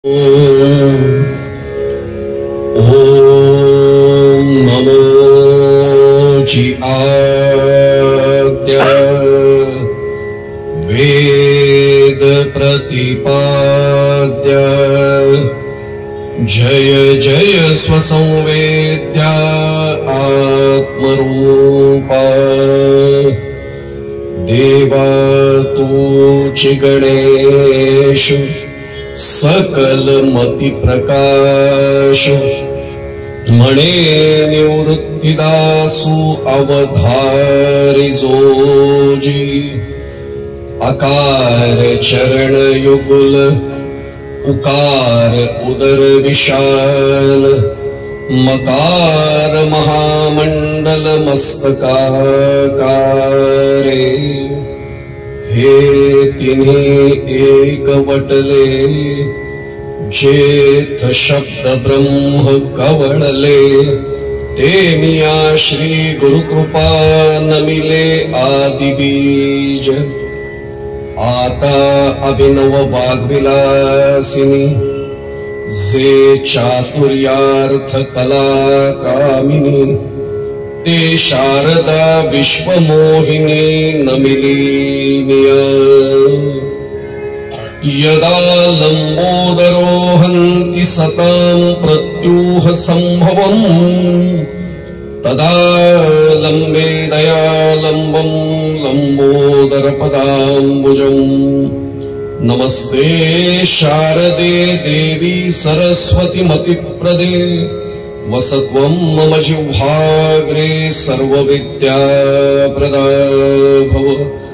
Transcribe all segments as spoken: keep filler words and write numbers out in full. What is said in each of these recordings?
ओम नमो जी आद्य वेद प्रतिपाद्य जय जय स्वसंवेद्य आत्मरूपा देवा तूच गणेश सकल मति प्रकाश मणे निवृत्तिदासु अवधारि जोजी अकार चरण युगुल उकार उदर विशाल मकार महामंडल मस्तकाकारे हे तिन्ही एक वटले जेथ शब्द ब्रह्म कवळले ते मिया श्री गुरुकृपा नमिले आदि बीज आता अभिनव वाग्विलासिनी जे चातुर्यार्थ कला कामिनी ते शारदा विश्वमोहिनी नमिलीनिया यदा लंबोदरो हन्ति सतां प्रत्यूह संभवम् तदा लंबे दयालंबं लंबोदर पदाम्बुजम् नमस्ते शारदे देवी सरस्वती मतिप्रदे वसत्वं मम जिह्वाग्रे सर्वविद्याप्रदा भव।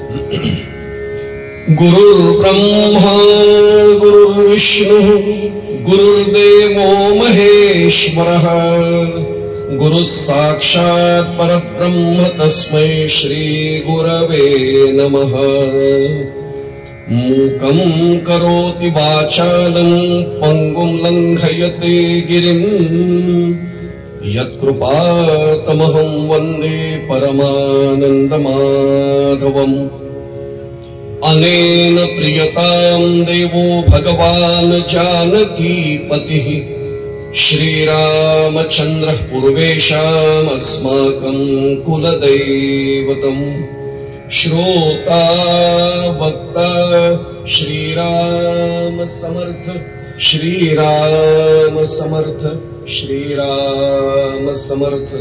गुरुर्ब्रह्मा गुरुर्विष्णु गुरुर्देवो महेश्वरः गुरुः साक्षात् परब्रह्म तस्मै श्री गुरवे नमः। मूकं करोति वाचालं पंगुं लंघयते गिरिं यत्कृपातमहं वन्दे परमानन्दमाधवम्। अनेन प्रियतां देवो भगवान् जानकीपतिः श्रीरामचन्द्रः पूर्वेषामस्माकं कुलदैवतम्। श्रोता वक्ता श्रीराम समर्थ श्रीराम समर्थ श्रीराम समर्थ।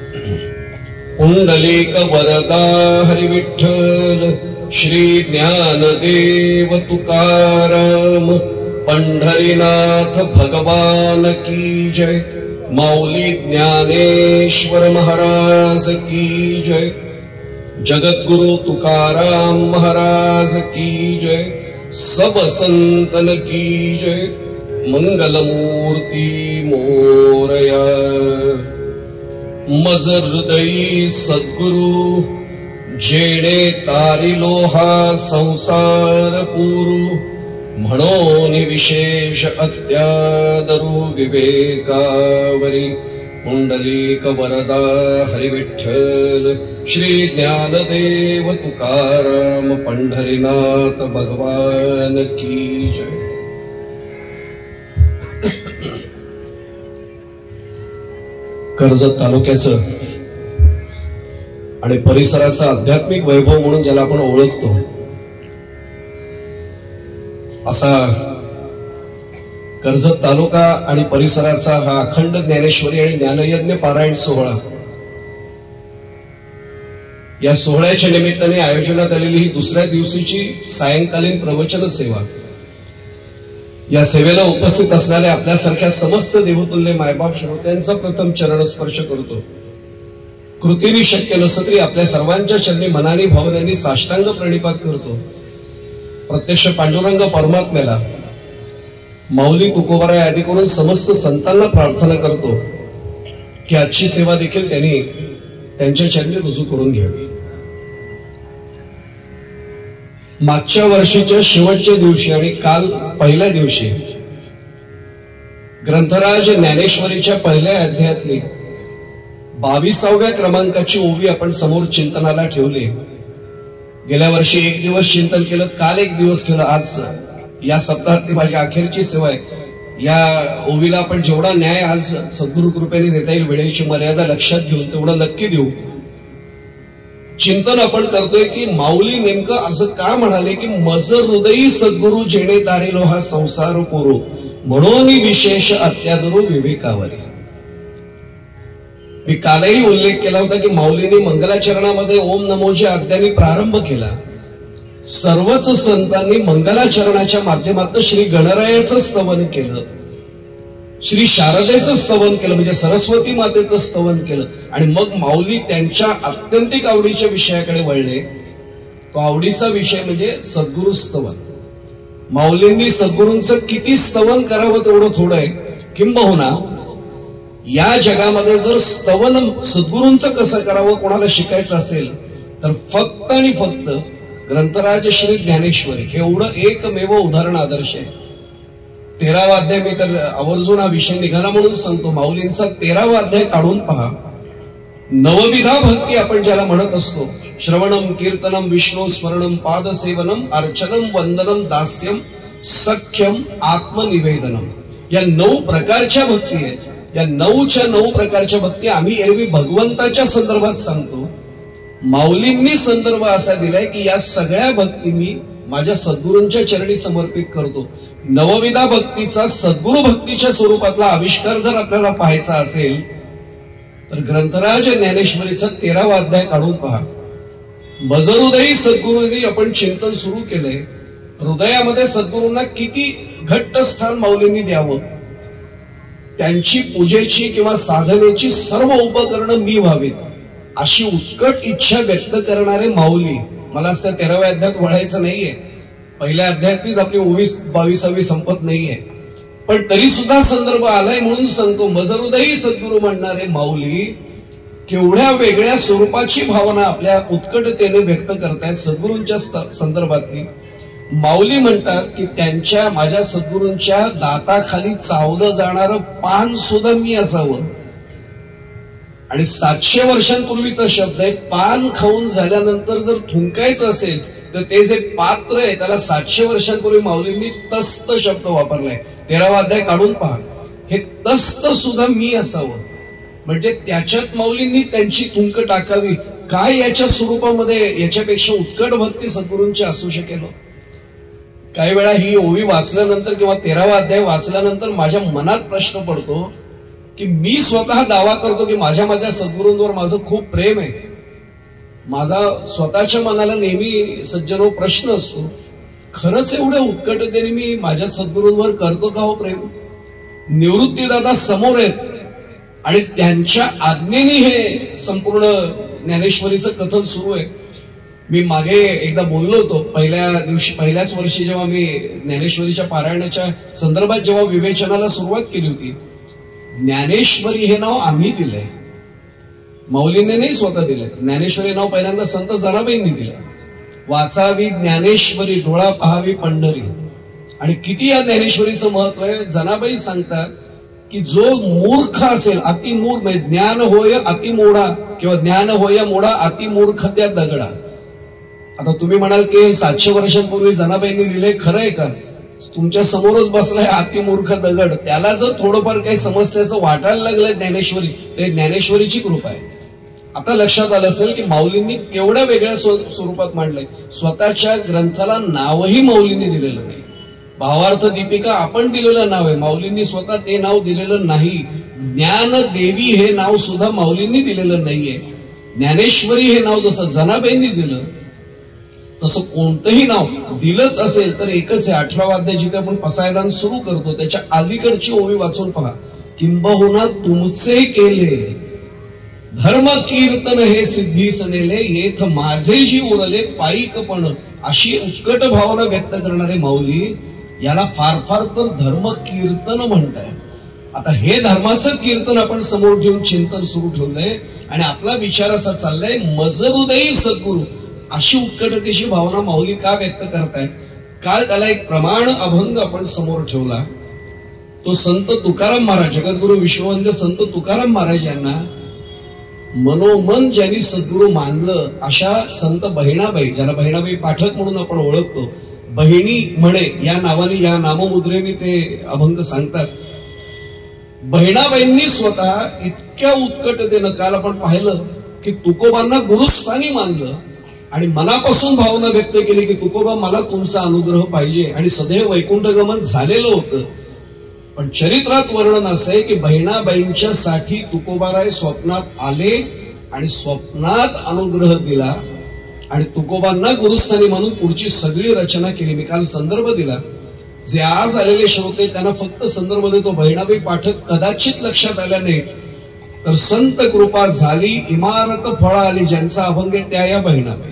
पुंडलीक वरदा हरिविठ्ठल श्री ज्ञानदेव तुकाराम पंढरीनाथ भगवान की जय। माऊली ज्ञानेश्वर महाराज की जय। जगद्गुरु तुकाराम महाराज की जय। सब संतन की जय। मंगल मूर्ति मोरया। मज हृदयी सद्गुरु जेणे तारिलो हा संसार पुरू म्हणोनि विशेष अत्यादरू विवेकावरी। पुंडलीक वरदा हरिविठ्ठल श्री ज्ञानदेव तुकाराम पंढरीनाथ भगवान की जय। कर्जत तालुक्याचं आणि परिसराचा आध्यात्मिक वैभव म्हणून ज्याला आपण ओळखतो असा कर्जत तालुका आणि परिसराचा हा अखंड ज्ञानेश्वरी आणि ज्ञानयज्ञ पारायण सोहळा, या सोहळ्याच्या निमित्ताने आयोजनात आलेली ही दुसऱ्या दिवशीची सायंकालीन प्रवचन सेवा, या सेवेला उपस्थित असणाऱ्या आपल्यासारख्या समस्त देवतुल्य मायबाप श्रोत्यांचा प्रथम चरणस्पर्श करतो। कृतीने शक्य नसलं तरी आपल्या सर्वांच्या चरणी मनाने भावनांनी साष्टांग प्रणिपात करतो। प्रत्यक्ष पांडुरंग परमात्म्याला, माऊली तुकोबाराय आदी करून समस्त संतांना प्रार्थना करतो की आजची सेवा देखील त्यांनी त्यांच्या चरणी रुजू करून घ्यावी। मागच्या वर्षीच्या शेवटच्या दिवशी आणि काल पहिल्या दिवशी ग्रंथराज ज्ञानेश्वरीच्या पहिल्या अध्यायातली बावीसाव्या क्रमांकाची ओवी आपण समोर चिंतनाला ठेवली। गेल्या वर्षी एक दिवस चिंतन केलं, काल एक दिवस केलं, आज या सप्ताहातली माझी अखेरची सेवा आहे या ओवीला आपण जेवढा न्याय आज सद्गुरु कृपेने देता येईल वेळेची मर्यादा लक्षात घेऊन तेवढं नक्की देऊ. चिंतन आपण करतोय की माऊली नेमकं असं का म्हणाले की मज हृदयी सद्गुरु जेणे तारेलो हा संसार पोरो म्हणून विशेष अत्यादरो विवेकावरी. मी कालही उल्लेख केला होता की माऊलींनी मंगलाचरणामध्ये ओम नमोच्या आज्ञांनी प्रारंभ केला. सर्वच संतांनी मंगलाचरणाच्या माध्यमातून श्री गणरायाचं स्तवन केलं, श्री शारदेचं स्तवन केलं, म्हणजे सरस्वती मातेचं स्तवन केलं. आणि मग माऊली त्यांच्या आत्यंतिक आवडीच्या विषयाकडे वळले. तो आवडीचा विषय म्हणजे सद्गुरु स्तवन. माऊलींनी सद्गुरूंचं किती स्तवन करावं तेवढं थोडं आहे. किंबहुना या जगामध्ये जर स्तवन सद्गुरूंचं कसं करावं कोणाला शिकायचं असेल तर फक्त आणि फक्त ग्रंथराज श्री ज्ञानेश्वरी एवढं एकमेव उदाहरण आदर्श आहे. तेरावा अध्याय मी तर आवर्जून हा विषय निघाला म्हणून सांगतो. माऊलींचा तेरावा अध्याय काढून पहा. नवविधा भक्ती आपण ज्याला म्हणत असतो, श्रवणम कीर्तनम विष्णू स्मरणम पादसेवनम अर्चनम वंदनम दास्यम सख्यम आत्मनिवेदनम, या नऊ प्रकारच्या भक्ती आहेत. या नऊच्या नऊ प्रकारच्या भक्ती आम्ही एरवी भगवंताच्या संदर्भात सांगतो. माऊलींनी संदर्भ असा दिलाय की या सगळ्या भक्ती मी माझ्या सद्गुरूंच्या चरणी समर्पित करतो. नवविधा भक्तीचा सद्गुरु भक्तीच्या स्वरूपातला आविष्कार जर आपल्याला पाहायचा असेल तर ग्रंथराज ज्ञानेश्वरीचा तेरावा अध्याय काढून पहा. मजहृदयी सद्गुरूंनी आपण चिंतन सुरू केलंय. हृदयामध्ये सद्गुरूंना किती घट्ट स्थान माऊलींनी द्यावं, त्यांची पूजेची किंवा साधनेची सर्व उपकरणं मी व्हावीत अशी उत्कट इच्छा व्यक्त करणारे माऊली. मला त्या तेराव्या अध्यायात वळायचं नाहीये, पहिल्या अध्यायातलीच आपली ओवीस बावीसावी संपत नाहीये, पण तरी सुद्धा संदर्भ आलाय म्हणून सांगतो. मजहृदयी सद्गुरू म्हणणारे माऊली केवढ्या वेगळ्या स्वरूपाची भावना आपल्या उत्कटतेने व्यक्त करतायत सद्गुरूंच्या संदर्भातली. माऊली म्हणतात की त्यांच्या माझ्या सद्गुरूंच्या दाताखाली चावलं जाणारं पान सुद्धा मी असावं. आणि सातशे वर्षांपूर्वीचा शब्द आहे. पान खाऊन झाल्यानंतर जर थुंकायचं असेल तर ते जे पात्र आहे त्याला सातशे वर्षांपूर्वी माऊलींनी तस्त शब्द वापरलाय. तेरावा अध्याय काढून पहा. हे तस्त सुद्धा मी असावं म्हणजे त्याच्यात माऊलींनी त्यांची थुंक टाकावी. काय याच्या स्वरूपामध्ये याच्यापेक्षा उत्कट भक्ती सद्गुरूंची असू शकेल. काही वेळा ही ओवी वाचल्यानंतर किंवा तेरावा अध्याय वाचल्यानंतर माझ्या मनात प्रश्न पडतो की मी स्वतः दावा करतो की माझ्या माझ्या सद्गुरूंवर माझं खूप प्रेम आहे. माझा स्वतःच्या मनाला नेहमी सज्जनो प्रश्न असतो, खरंच एवढ्या उत्कटतेने मी माझ्या सद्गुरूंवर करतो का हो प्रेम. निवृत्तीदादा समोर आहेत आणि त्यांच्या आज्ञेने हे संपूर्ण ज्ञानेश्वरीचं कथन सुरू आहे. मी मागे एकदा बोललो होतो, पहिल्या दिवशी पहिल्याच वर्षी जेव्हा मी ज्ञानेश्वरीच्या पारायणाच्या संदर्भात जेव्हा विवेचनाला सुरुवात केली होती, ज्ञानेश्वरी हे नाव आम्ही दिलंय, माऊलींनी नाही स्वतः दिलंय. ज्ञानेश्वरी नाव पहिल्यांदा संत जनाबाईंनी दिलं. वाचावी ज्ञानेश्वरी डोळा पहावी पंढरी. आणि किती या ज्ञानेश्वरीचं महत्व आहे. जनाबाई सांगतात की जो मूर्ख असेल, अतिमूर्ख म्हणजे ज्ञान होय अतिमोडा किंवा ज्ञान होय मोडा अतिमूर्ख त्या दगडा. आता तुम्ही म्हणाल की सातशे वर्षांपूर्वी जनाबाईंनी दिले, खरं आहे का. तुमच्या समोरच बसलाय अतिमूर्ख दगड, त्याला जर थोडंफार काही समजल्याचं वाटायला लागलंय ज्ञानेश्वरी, ते ज्ञानेश्वरीची कृपा आहे. आता लक्षात आलं असेल की माऊलींनी केवढ्या वेगळ्या स्वरूपात मांडलंय. स्वतःच्या ग्रंथाला नावही माऊलींनी दिलेलं नाही. भावार्थ दीपिका आपण दिलेलं नाव आहे, माऊलींनी स्वतः ते नाव दिलेलं नाही. ज्ञान देवी हे नाव सुद्धा माऊलींनी दिलेलं नाहीये. ज्ञानेश्वरी हे नाव जसं जनाबाईंनी दिलं तसं कोणतंही नाव दिलंच असेल तर एकच आहे. अठरावा अध्याय जिथे आपण पसायदान सुरू करतो त्याच्या अलीकडची ओवी वाचून पहा. किंबहुना तुमचे केले धर्म कीर्तन हे सिद्धीस नेले, येथ माझे जी उरले पायीकपण, अशी उत्कट भावना व्यक्त करणारे माऊली याला फार फार तर धर्म कीर्तन म्हणताय. आता हे धर्माचं कीर्तन आपण समोर ठेवून चिंतन सुरू ठेवलंय आणि आपला विचार असा चाललाय मजहृदयी सद्गुरू अशी उत्कटतेची भावना माऊली का व्यक्त करतायत. काल त्याला एक प्रमाण अभंग आपण समोर ठेवला. तो संत तुकाराम महाराज, जगद्गुरु विश्ववंद्य संत तुकाराम महाराज यांना मनोमन ज्यांनी सद्गुरू मानलं अशा संत बहिणाबाई, ज्याला बहिणाबाई पाठक म्हणून आपण ओळखतो, बहिणी म्हणे या नावाने, या नाममुद्रेने ते अभंग सांगतात. बहिणाबाईंनी स्वतः इतक्या उत्कटतेनं, काल आपण पाहिलं की तुकोबांना गुरुस्थानी मानलं आणि मनापासून भावना व्यक्त केली की तुकोबा मला तुमचा अनुग्रह पाहिजे, आणि सदैव वैकुंठगमन झालेलं होतं. पण चरित्रात वर्णन असं आहे की बहिणाबाईंच्या साठी तुकोबाराय स्वप्नात आले आणि स्वप्नात अनुग्रह दिला आणि तुकोबांना गुरुस्थानी म्हणून पुढची सगळी रचना केली. मी काल संदर्भ दिला. जे आज आलेले श्रोते त्यांना फक्त संदर्भ देतो. बहिणाबाई पाठक कदाचित लक्षात आल्या नाही, तर संत कृपा झाली इमारत फळा आली, ज्यांचा अभंग आहे त्या या बहिणाबाई.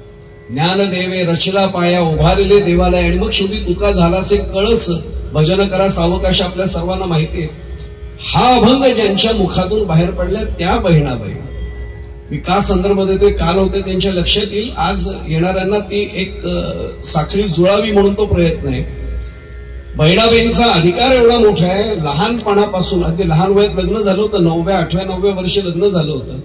ज्ञानदेवे रचला पाया उभारले देवालय, आणि मग शेवटी तुका झालासे कळस, भजन करा सावकाश, आपल्या सर्वांना माहिती आहे. हा अभंग ज्यांच्या मुखातून बाहेर पडल्या त्या बहिणाबाई. मी का संदर्भ देतोय, काल होते त्यांच्या लक्षात येईल, आज येणाऱ्यांना ती एक साखळी जुळावी म्हणून तो प्रयत्न आहे. बहिणाबाईंचा अधिकार एवढा मोठा आहे, लहानपणापासून अगदी लहान वयात लग्न झालं होतं, नवव्या आठव्या नवव्या वर्षी लग्न झालं होतं.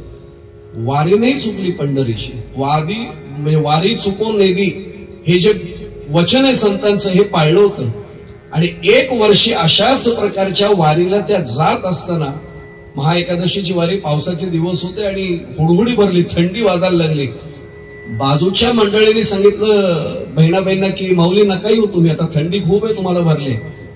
वारी नाही चुकली पंढरीची, वारी म्हणजे वारी चुकून नेदी हे जे वचन आहे संतांचं हे पाळलं होतं. आणि एक वर्षी अशाच प्रकारच्या वारीला त्या जात असताना, महाएकादशीची वारी, पावसाचे दिवस होते आणि हुडहुडी भरली, थंडी वाजायला लागली. बाजूच्या मंडळींनी सांगितलं बहिणाबाईंना की माऊली नका येऊ तुम्ही, आता थंडी खूप आहे, तुम्हाला भरले.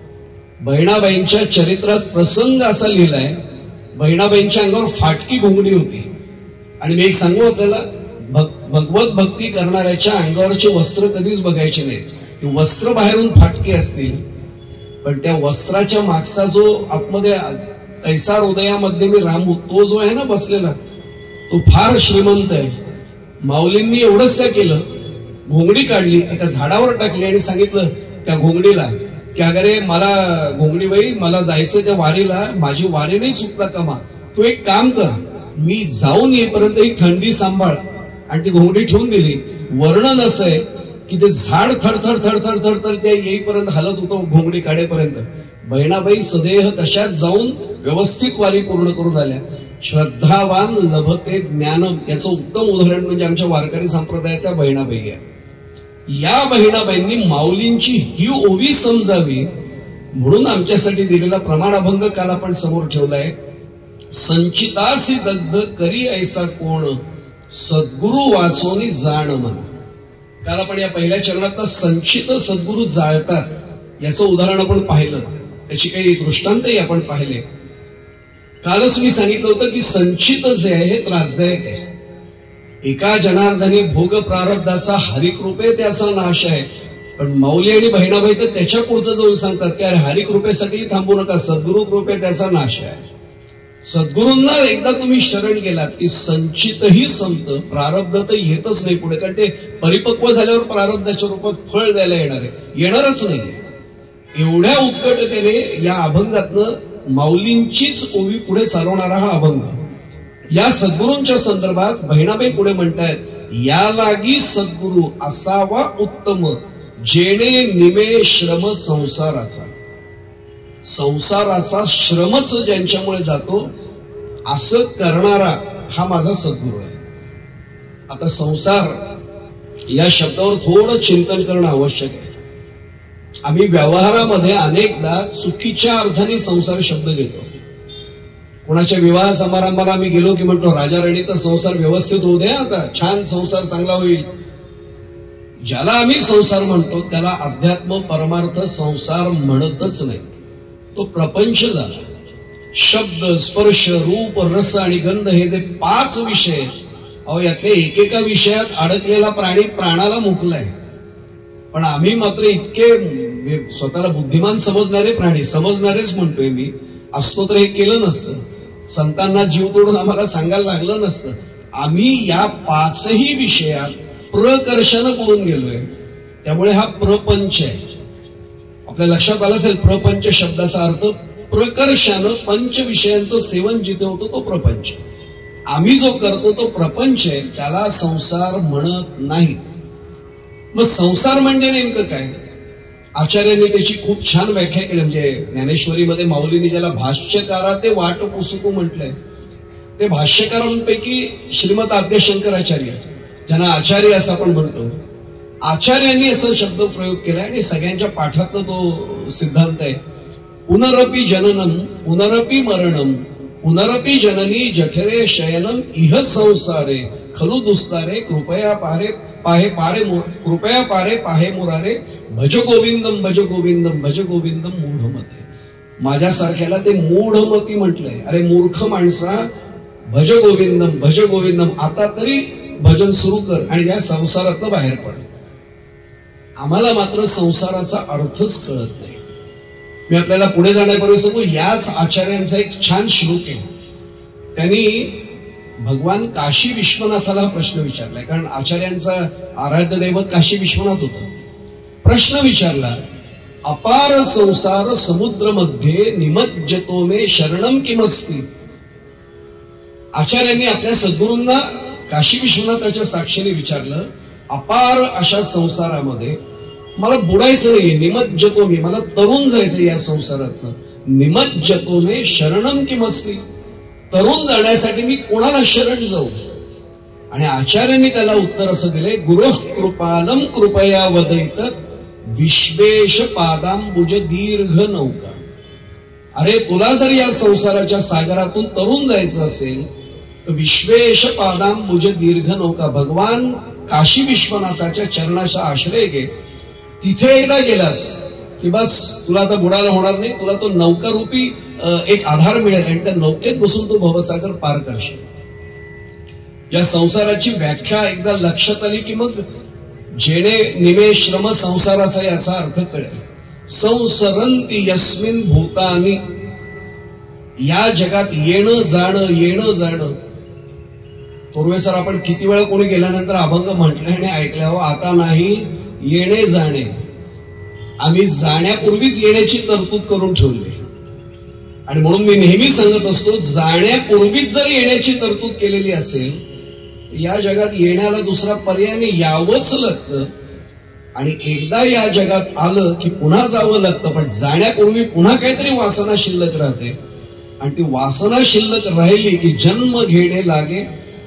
बहिणाबाईंच्या चरित्रात प्रसंग असा लिहिलाय, बहिणाबाईंच्या अंगावर फाटकी घोंगडी होती. आणि मी एक सांगू आपल्याला, भगवत भक्ती करणाऱ्याच्या अंगावरचे वस्त्र कधीच बघायचे नाहीत. ते वस्त्र बाहेरून फाटके असतील, पण त्या वस्त्राच्या मागचा जो आतमध्ये तैसार उदयामध्ये मी रामू, तो जो आहे ना बसलेला, तो फार श्रीमंत आहे. माऊलींनी एवढंच काय केलं, घोंगडी काढली, एका झाडावर टाकली आणि सांगितलं त्या घोंगडीला की अगरे मला घोंगडीबाई, मला जायचं त्या वारीला, माझी वारी नाही चुकता कामा, तू एक काम कर, मी जाऊन येईपर्यंत ही थंडी सांभाळ. आणि ती घोंगडी ठेवून दिली. वर्णन असं आहे की ते झाड थडथड थडथड थडथड त्या येईपर्यंत हलत होतं, घोंगडी काढेपर्यंत. बहिणाबाई सदेह तशात जाऊन व्यवस्थित वारी पूर्ण करून आल्या. श्रद्धावान लभते ज्ञानम याचं उत्तम उदाहरण म्हणजे आमच्या वारकरी संप्रदायातल्या बहिणाबाई आहे. या बहिणाबाईंनी माऊलींची ही ओवी समजावी म्हणून आमच्यासाठी दिलेला प्रमाण अभंग काल आपण समोर ठेवलाय. संचितासी दग्ध करी ऐसा कोण, सद्गुरु वाचोनी जाण म्हणा. काल आपण या पहिल्या चरणातला संचित सद्गुरु जाळतात याचं उदाहरण आपण पाहिलं, त्याची काही दृष्टांतही आपण पाहिले. कालच मी सांगितलं होतं की संचित जे आहे हे त्रासदायक आहे. एका जनार्दनी भोग प्रारब्धाचा हरिकृपे त्याचा नाश आहे. पण माऊली आणि बहिणाबाई तर त्याच्या पुढचं जाऊन सांगतात की अरे हरिकृपेसाठी थांबू नका, सद्गुरु कृपे त्याचा नाश आहे. सद्गुरूंना एकदा तुम्ही शरण गेलात की संचितही संत, प्रारब्ध तर येतच नाही पुढे, कारण ते परिपक्व झाल्यावर प्रारब्धाच्या रूपात फळ द्यायला येणार आहे, येणारच नाही. एवढ्या उत्कटतेने या अभंगातनं माऊलींचीच ओवी पुढे चालवणारा हा अभंग. या सद्गुरूंच्या संदर्भात बहिणाबाई पुढे म्हणतायत, या लागी सद्गुरु असावा उत्तम, जेणे निमे श्रम संसाराचा. संसाराचा श्रमच ज्यांच्यामुळे जातो असं करणारा हा माझा सद्गुरू आहे. आता संसार या शब्दावर थोडं चिंतन करणं आवश्यक आहे. आम्ही व्यवहारामध्ये अनेकदा चुकीच्या अर्थाने संसार शब्द घेतो. कोणाच्या विवाह समारंभाला आम्ही गेलो की म्हणतो राजा राणीचा संसार व्यवस्थित होऊ द्या, आता छान संसार चांगला होईल. ज्याला आम्ही संसार म्हणतो त्याला अध्यात्म परमार्थ संसार म्हणतच नाही, तो प्रपंच झाला. शब्द स्पर्श रूप रस आणि गंध हे जे पाच विषय, अहो यातले एकेका विषयात अडकलेला प्राणी प्राणाला मुकलाय. पण आम्ही मात्र इतके स्वतःला बुद्धिमान समजणारे प्राणी, समजणारेच म्हणतोय मी, असतो तर हे केलं नसतं, संतांना जीव तोडून आम्हाला सांगायला लागलं नसतं. आम्ही या पाचही विषयात प्रकर्षानं बुडून गेलोय. त्यामुळे हा प्रपंच आहे. आपल्या लक्षात आलं असेल प्रपंच शब्दाचा अर्थ प्रकर्षानं पंच विषयांचं सेवन जिथे होतं तो प्रपंच. आम्ही जो करतो तो प्रपंच आहे, त्याला संसार म्हणत नाही. मग संसार म्हणजे नेमकं काय? आचार्यांनी त्याची खूप छान व्याख्या केली. म्हणजे ज्ञानेश्वरीमध्ये माऊलींनी ज्याला भाष्यकारा ते वाट पुसुकू म्हटलंय, ते भाष्यकारांपैकी श्रीमद आद्य शंकराचार्य, ज्यांना आचार्य असं आपण म्हणतो, आचार्यांनी असं शब्द प्रयोग केला आणि सगळ्यांच्या पाठातला तो सिद्धांत आहे. पुनरपि जननम पुनरपि मरणम पुनरपि जननी जठरे शयनम इह संसारे खलु दुस्तारे कृपया पारे पाहे पारे कृपया पारे पाहे मुरारे भज गोविंदम भज गोविंदम भज गोविंदम मूढमते. माझ्यासारख्याला ते मूढमती म्हटलंय. अरे मूर्ख माणसा, भज गोविंदम भज गोविंदम, आता तरी भजन सुरू कर आणि या संसारातनं बाहेर पड. आम्हाला मात्र संसाराचा अर्थच कळत नाही. मी आपल्याला पुढे जाण्यापूर्वी सांगू, याच आचार्यांचा एक छान श्लोक आहे. त्यांनी भगवान काशी विश्वनाथाला प्रश्न विचारलाय, कारण आचार्यांचा आराध्य दैवत काशी विश्वनाथ होतं. प्रश्न विचारला, अपार संसार समुद्र मध्ये निमज्जतो मे शरणम किमस्ति. आचार्यांनी आपल्या सद्गुरूंना काशी विश्वनाथाच्या साक्षीने विचारलं, अपार अशा संसारामध्ये मला बुडायचं नाहीये, निमज्जतो मी, मला तरुण जायचं या संसारातनं. निमज्जतो मे शरणम किमस्ति, तरुण जाण्यासाठी मी कोणाला शरण जाऊ. आणि आचार्यांनी त्याला उत्तर असं दिले, गुरुः कृपालम कृपया वदैत विश्वेश पादांबुज दीर्घ नौका. अरे तुला जर या संसाराच्या सागरातून तरुण जायचं असेल तर विश्वेश पादांबुज दीर्घ नौका, भगवान काशी विश्वनाथाच्या चरणाचा आश्रय घे. तिथे एकदा गेलास की बस तुला आता बुडायला होणार नाही, तुला तो नौकारूपी एक आधार मिळेल आणि त्या नौकेत बसून तू भवसागर पार करशील. या संसाराची व्याख्या एकदा लक्षात आली की मग जेणे निमे श्रम संसाराचा याचा अर्थ कळेल. संसरंती यस्मिन भूतानी, या जगात येणं जाणं येणं जाणं. पूर्वे सर आपण किती वेळा कोणी गेल्यानंतर अभंग म्हटले आणि ऐकल्यावर, आता नाही येणे जाणे. आम्ही जाण्यापूर्वीच येण्याची तरतूद करून ठेवली. आणि म्हणून मी नेहमी सांगत असतो, जाण्यापूर्वीच जर येण्याची तरतूद केलेली असेल या जगात येण्याला दुसरा पर्याय यावंच लागतं. आणि एकदा या जगात आलं की पुन्हा जावं लागतं, पण जाण्यापूर्वी पुन्हा काहीतरी वासना शिल्लक राहते. आणि ती वासना शिल्लक राहिली की जन्म घेणे लागे.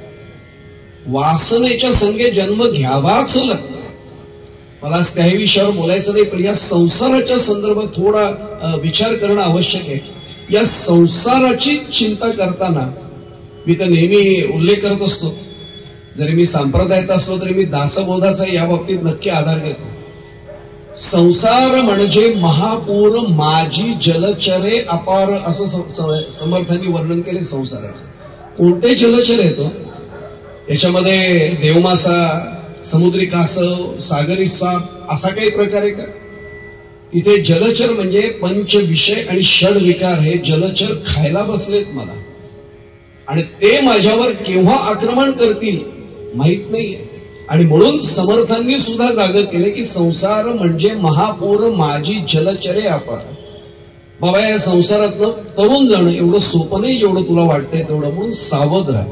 वासनेच्या संगे जन्म घ्यावाच लागतो. मला त्याही विषयावर बोलायचं नाही, पण या संसाराच्या संदर्भात थोडा विचार करणं आवश्यक आहे. या संसाराची चिंता करताना मी तर नेहमी उल्लेख करत असतो, जरी मी संप्रदायाचा असलो तरी मी दासबोधाचा या बाबतीत नक्की आधार घेतो. संसार म्हणजे महापूर माझी जलचरे अपार, असं समर्थांनी वर्णन केले संसाराचं. कोणते जलचर येतो याच्यामध्ये? देवमासा, समुद्री कासव, सागरी साप असा काही प्रकार आहे का? तिथे जलचर म्हणजे पंच विषय आणि षड विकार हे जलचर खायला बसलेत मला, आणि ते माझ्यावर केव्हा आक्रमण करतील माहित नाहीये. आणि म्हणून समर्थांनी सुद्धा जागर केले की संसार म्हणजे महापूर माझी जलचरे अपार. बाबा या संसारातनं तरुण जाणं एवढं सोपं नाही जेवढं तुला वाटतंय तेवढं, म्हणून सावध राहा.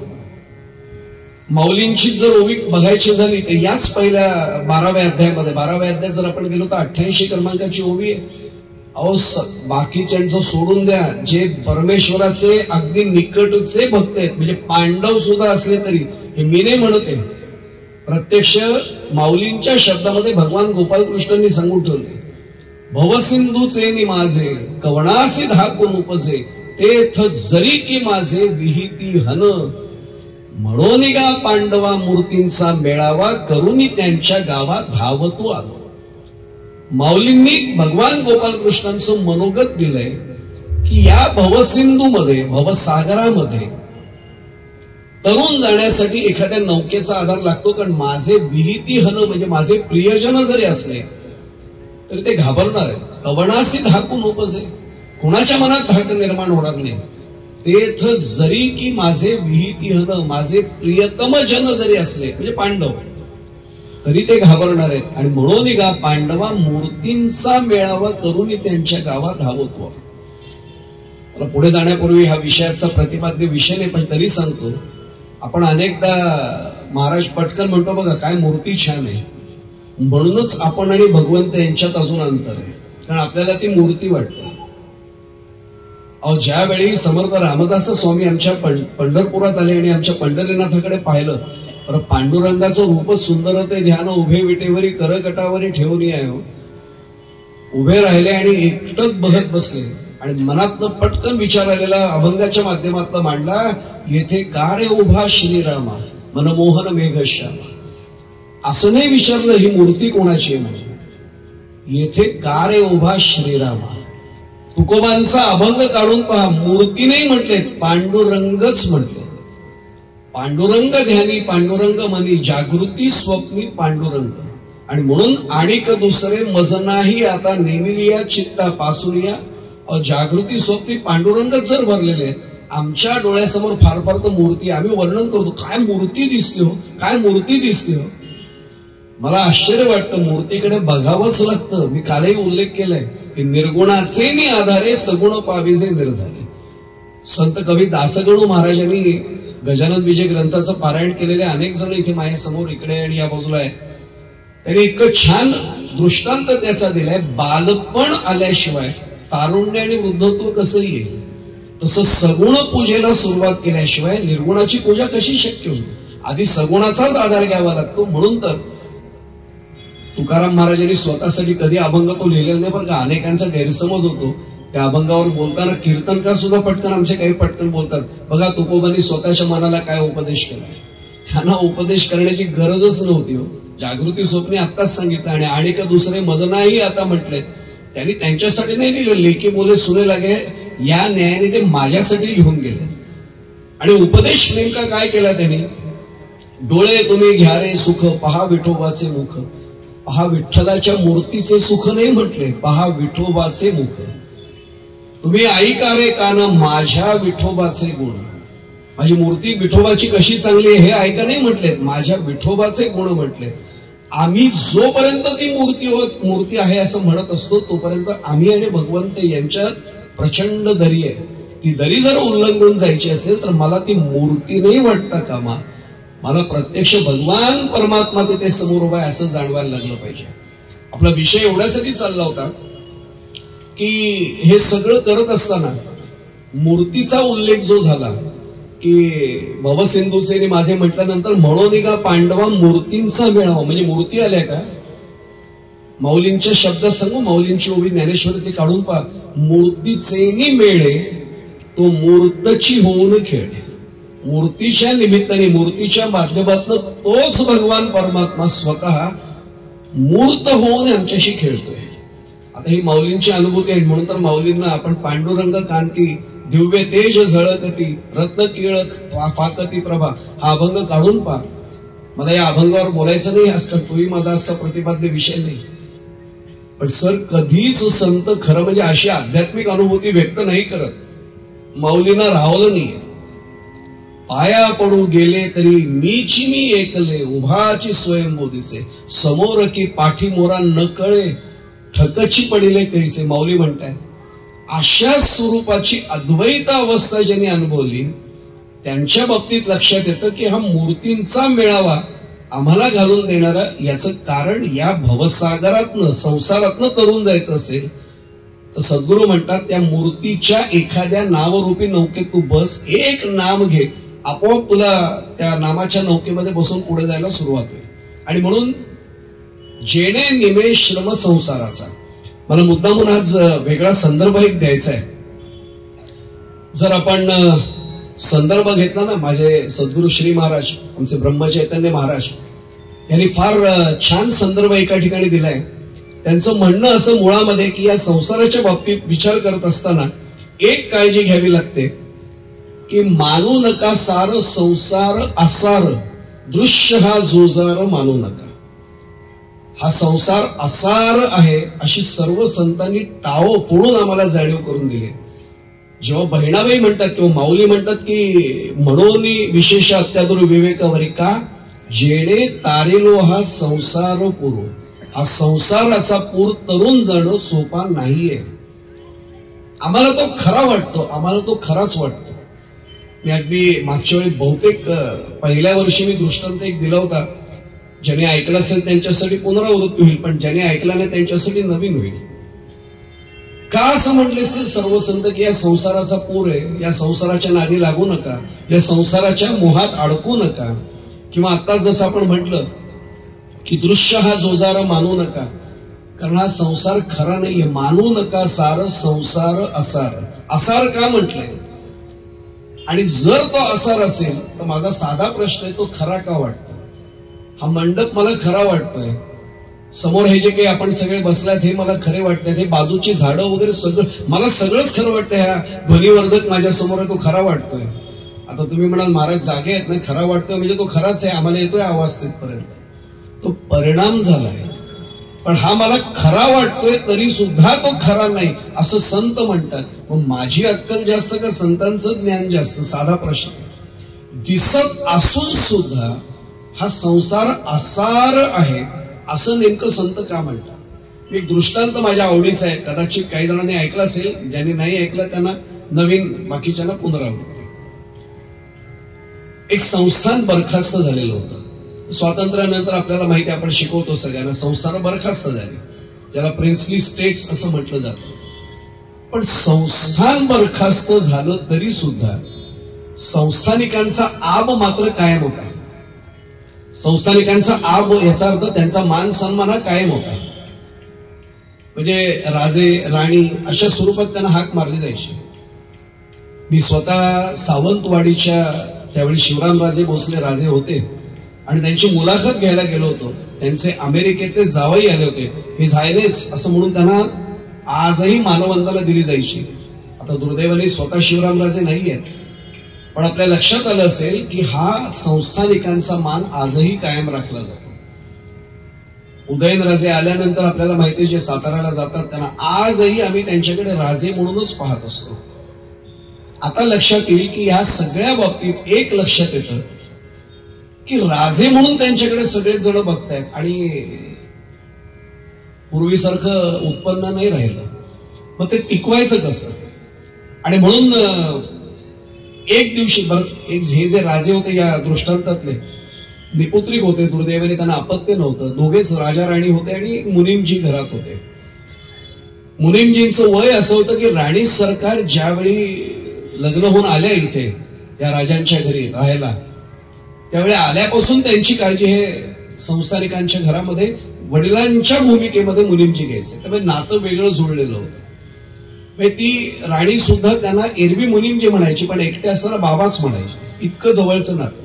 माऊलींची जर ओवी बघायची झाली तर याच पहिल्या बाराव्या अध्यायामध्ये, बाराव्या अध्यायात जर आपण गेलो तर अठ्ठ्याऐंशी क्रमांकाची ओवी आहे. अहो बाकीच्यांचं सोडून द्या, जे परमेश्वराचे अगदी निकटचे भक्त आहेत, म्हणजे पांडव सुद्धा असले तरी, हे मी नाही म्हणते, प्रत्यक्ष माऊलींच्या शब्दामध्ये भगवान गोपालकृष्णांनी सांगून ठेवले, भवसिंधूचे नि माझे कवणासी धाकून उपजे तेथ जरी की माझे विहिती हन. म्हणून गा पांडवा मूर्तींचा मेळावा करूनी त्यांच्या गावात धावतो आलो. माऊलींनी भगवान गोपालकृष्णांचं मनोगत दिलंय की या भवसिंधूमध्ये, भवसागरामध्ये तरुण जाण्यासाठी एखाद्या नौकेचा आधार लागतो. कारण माझे विहिती हन म्हणजे माझे प्रियजन जरी असले तरी ते घाबरणार आहेत. कवणासी धाकून उपजे, कुणाच्या मनात धाक निर्माण होणार नाही. तेथ जरी की माझे विहिती हन, माझे प्रियतम जन जरी असले म्हणजे पांडव, तरी ते घाबरणार आहेत. आणि म्हणून गा पांडवा मूर्तींचा मेळावा करून त्यांच्या गावात धावतो. मला पुढे जाण्यापूर्वी हा विषयाचा प्रतिपाद्य विषय नाही, पण तरी सांगतो. आपण अनेकदा महाराज पटकन म्हणतो बघा काय मूर्ती छान आहे, म्हणूनच आपण आणि भगवंत यांच्यात अजून अंतर आहे, कारण आपल्याला ती मूर्ती वाटते. अहो ज्यावेळी समर्थ रामदास स्वामी आमच्या पंढरपुरात आले आणि आमच्या पंढरीनाथाकडे पाहिलं पर पांडुरंगाचं रूपच सुंदर ते ध्यान उभे विटेवरी करकटावरी ठेवून आहे. उभे राहिले आणि एकटक बघत बसले आणि मनातनं पटकन विचार आलेला अभंगाच्या माध्यमातून मांडला. येथे का रे उभा श्रीरामा मनमोहन मेघश्यामा. असं नाही विचारलं ही मूर्ती कोणाची आहे म्हणून. येथे का रे उभा श्रीरामा. तुकोबांचा अभंग काढून पहा, मूर्ती नाही म्हटले, पांडुरंगच म्हटले. पांडुरंग ध्यानी पांडुरंग मनी जागृती स्वप्नी पांडुरंग. आणि म्हणून आणिक दुसरे मज नाही आता नेमिलिया चित्ता पासुनिया. जागृती स्वप्नी पांडुरंगच जर भरलेले आमच्या डोळ्यासमोर फार फार तर मूर्ती. आम्ही वर्णन करतो काय मूर्ती दिसते हो, काय मूर्ती दिसते हो. मला आश्चर्य वाटतं, मूर्तीकडे बघावंच लागतं. मी कालही उल्लेख केलाय की निर्गुणाचे नि आधारे सगुण पाविजे निर्धारे. संत कवी दासगणू महाराजांनी गजानन विजय ग्रंथाचं पारायण केलेले अनेक जण इथे माझ्यासमोर इकडे आणि या बाजूला आहेत. त्यांनी इतकं छान दृष्टांत त्याचा दिलाय. बालपण आल्याशिवाय तारुण्य आणि वृद्धत्व कसं येईल, तसं सगुण पूजेला सुरुवात केल्याशिवाय निर्गुणाची पूजा कशी शक्य होईल. आधी सगुणाचाच आधार घ्यावा लागतो. म्हणून तर तुकाराम महाराजांनी स्वतःसाठी कधी अभंग तो लिहिलेला नाही, पण का अनेकांचा गैरसमज होतो. त्या अभंगावर बोलताना कीर्तनकार सुद्धा पटकन आमचे काही पटकन बोलतात. बघा तुकोबांनी स्वतःच्या मनाला काय उपदेश केला. त्यांना उपदेश करण्याची गरजच नव्हती हो. जागृती स्वप्नी आत्ताच सांगितलं. आणि आणिक दुसरे मज नाही आता म्हटले. त्यांनी त्यांच्यासाठी नाही लिहिलं. लेकी बोले सुने लागे या न्यायाने ते माझ्यासाठी लिहून गेले. आणि उपदेश नेमका काय केला त्यांनी. डोळे तुम्ही घ्या रे सुख पहा विठोबाचे मुख. पहा विठ्ठलाच्या मूर्तीचे सुख नाही म्हटले, पहा विठोबाचे मुख. तुम्ही ऐका रे कान माझ्या विठोबाचे गुण. माझी मूर्ती विठोबाची कशी चांगली आहे हे ऐका नाही म्हटलेत, माझ्या विठोबाचे गुण म्हटले. आम्ही जोपर्यंत ती मूर्ती होत मूर्ती आहे असं म्हणत असतो तोपर्यंत आम्ही आणि भगवंत यांच्यात प्रचंड दरी आहे. ती दरी जर उल्लंघून जायची असेल तर मला ती मूर्ती नाही वाटता कामा. मला प्रत्यक्ष भगवान परमात्मा तिथे समोर उभा आहे असं जाणवायला लागलं पाहिजे. आपला विषय एवढ्यासाठी चालला होता की हे सगळं करत असताना मूर्तीचा उल्लेख जो झाला की भवसिंधूचे माझे म्हटल्यानंतर म्हणून का पांडवा मूर्तींचा मेळावा. म्हणजे मूर्ती आल्या का. माऊलींच्या शब्दात सांगू, माऊलींची ओवी ज्ञानेश्वरी काढून पहा. मूर्तीचे मेळे तो मूर्तची होऊन खेळे. मूर्तीच्या निमित्ताने मूर्तीच्या माध्यमातून तोच भगवान परमात्मा स्वतः मूर्त होऊन आमच्याशी खेळतोय. आता ही माऊलींची अनुभूती आहे. म्हणून तर माऊलींना आपण पांडुरंग कांती दिव्य तेज झळकती रत्न किळक फाकती प्रभा हा अभंग काढून पहा. मला या अभंगावर बोलायचं नाही आज, तोही माझा असा प्रतिपाद्य विषय नाही. पण सर कधीच संत खरं म्हणजे अशी आध्यात्मिक अनुभूती व्यक्त नाही करत. माऊलींना राहवलं नाही. पाया पडू गेले तरी मीची मी एकले उभाची स्वयंभू दिसे समोर की पाठी मोरा न कळे ठकची पडिले कैसे. माऊली म्हणताय अशा स्वरूपाची अद्वैत अवस्था ज्यांनी अनुभवली त्यांच्या बाबतीत लक्षात येतं की हा मूर्तींचा मेळावा आम्हाला घालून देणारा. याचं कारण या भवसागरातनं संसारातनं तरुण जायचं असेल तर सद्गुरू म्हणतात त्या मूर्तीच्या एखाद्या नावरूपी नौकेत तू बस, एक नाम घे, आपोआप तुला त्या नामाच्या नौकेमध्ये बसून पुढे जायला सुरुवात होईल. आणि म्हणून जेणे निमे श्रम संसाराचा. मला मुद्दामून आज वेगळा संदर्भ एक द्यायचा आहे. जर आपण संदर्भ घेतला ना, माझे सद्गुरू श्री महाराज आमचे ब्रह्मचैतन्य महाराज यांनी फार छान संदर्भ एका ठिकाणी दिलाय. त्यांचं म्हणणं असं मुळामध्ये की या संसाराच्या बाबतीत विचार करत असताना एक काळजी घ्यावी लागते की मानू नका सार संसार असार दृश्य हा जोजार मानू नका. हा संसार असार आहे अशी सर्व संतांनी टाळो फोडून आम्हाला जाणीव करून दिली. जेव्हा बहिणाबाई म्हणतात किंवा माऊली म्हणतात की म्हणून विशेष अत्यादुर विवेकावरी का जेणे तारेलो हा संसार पुरो. हा संसाराचा पूर तरुण जाणं सोपा नाहीये. आम्हाला तो खरा वाटतो, आम्हाला तो खराच वाटतो. मी अगदी मागच्या वेळी बहुतेक पहिल्या वर्षी मी दृष्टांत एक दिला होता. ज्याने ऐकलं असेल त्यांच्यासाठी पुनरावृत्ती होईल, पण ज्याने ऐकला नाही त्यांच्यासाठी नवीन होईल. का असं म्हटलेस तर सर्व संत की या संसाराचा पूर आहे, या संसाराच्या नादी लागू नका, या संसाराच्या मोहात अडकू नका. किंवा आता जसं आपण म्हटलं की दृश्य हा जोजारा मानू नका, कारण हा संसार खरा नाहीये. मानू नका सार संसार असार. असार का म्हटलंय? आणि जर तो असार असेल तर माझा साधा प्रश्न आहे, तो खरा का वाटतो? हा मंडप मला खरा वाटतोय, समोर हे जे काही आपण सगळे बसलात हे मला खरे वाटतात, हे बाजूची झाडं वगैरे सगळं मला सगळंच खरं वाटतंय. हा ध्वनिवर्धक माझ्या समोर आहे, तो खरा वाटतोय. आता तुम्ही म्हणाल महाराज जागे आहेत ना, खरा वाटतोय म्हणजे तो खराच आहे, आम्हाला येतोय आवाज तिथपर्यंत. तो परिणाम झालाय, पण हा मला खरा वाटतोय तरी सुद्धा तो खरा नाही असं संत म्हणतात. मग माझी अक्कल जास्त का संतांचं ज्ञान जास्त? साधा प्रश्न. दिसत असून सुद्धा हा संसार असार आहे असं नेमकं संत का म्हणतात? एक दृष्टांत माझ्या आवडीचा आहे, कदाचित काही जणांनी ऐकलं असेल, ज्यांनी नाही ऐकलं त्यांना नवीन, बाकीच्यांना पुनरावृत्ती. एक संस्थान बरखास्त झालेलं होतं. स्वातंत्र्यानंतर आपल्याला माहिती, आपण शिकवतो सगळ्यांना, संस्थानं बरखास्त झाली, ज्याला प्रिन्सली स्टेट्स असं म्हटलं जातं. पण संस्थान बरखास्त झालं तरी सुद्धा संस्थानिकांचा आब मात्र कायम होता. संस्थानिकांचा आब याचा अर्थ त्यांचा मान सन्मान हा कायम होता. म्हणजे राजे राणी अशा स्वरूपात त्यांना हाक मारली जायची. मी स्वतः सावंतवाडीच्या, त्यावेळी शिवरामराजे भोसले राजे होते आणि त्यांची मुलाखत घ्यायला गेलो होतो. त्यांचे अमेरिकेतले जावई आले होते. हे झायनेस असं म्हणून त्यांना आजही मानवंदना दिली जायची. आता दुर्दैवाने स्वतः शिवरामराजे नाही आहेत, पण आपल्या लक्षात आलं असेल की हा संस्थानिकांचा मान आजही कायम राखला जातो. उदयनराजे आल्यानंतर आपल्याला माहिती, जे साताऱ्याला जातात त्यांना आजही आम्ही त्यांच्याकडे राजे म्हणूनच पाहत असतो. आता लक्षात येईल की या सगळ्या बाबतीत एक लक्षात येतं की राजे म्हणून त्यांच्याकडे सगळेच जण बघतायत आणि पूर्वीसारखं उत्पन्न नाही राहिलं. मग ते टिकवायचं कसं? आणि म्हणून एक दिवशी बरं, एक हे जे राजे होते या दृष्टांतातले निपुत्रिक होते, दुर्दैवाने त्यांना अपत्य नव्हतं. दोघेच राजा राणी होते आणि मुनीमजी घरात होते. मुनीमजींचं वय असं होतं की राणी सरकार ज्यावेळी लग्न होऊन आल्या इथे या राजांच्या घरी राहायला, त्यावेळी आल्यापासून त्यांची काळजी हे संस्थानिकांच्या घरामध्ये वडिलांच्या भूमिकेमध्ये मुनीमजी घ्यायचे. त्यामुळे नातं वेगळं जुळलेलं होतं. ती राणी सुद्धा त्यांना एरवी मुनीमजी म्हणायची, पण एकट्या असताना बाबाच म्हणायची, इतकं जवळचं नातं.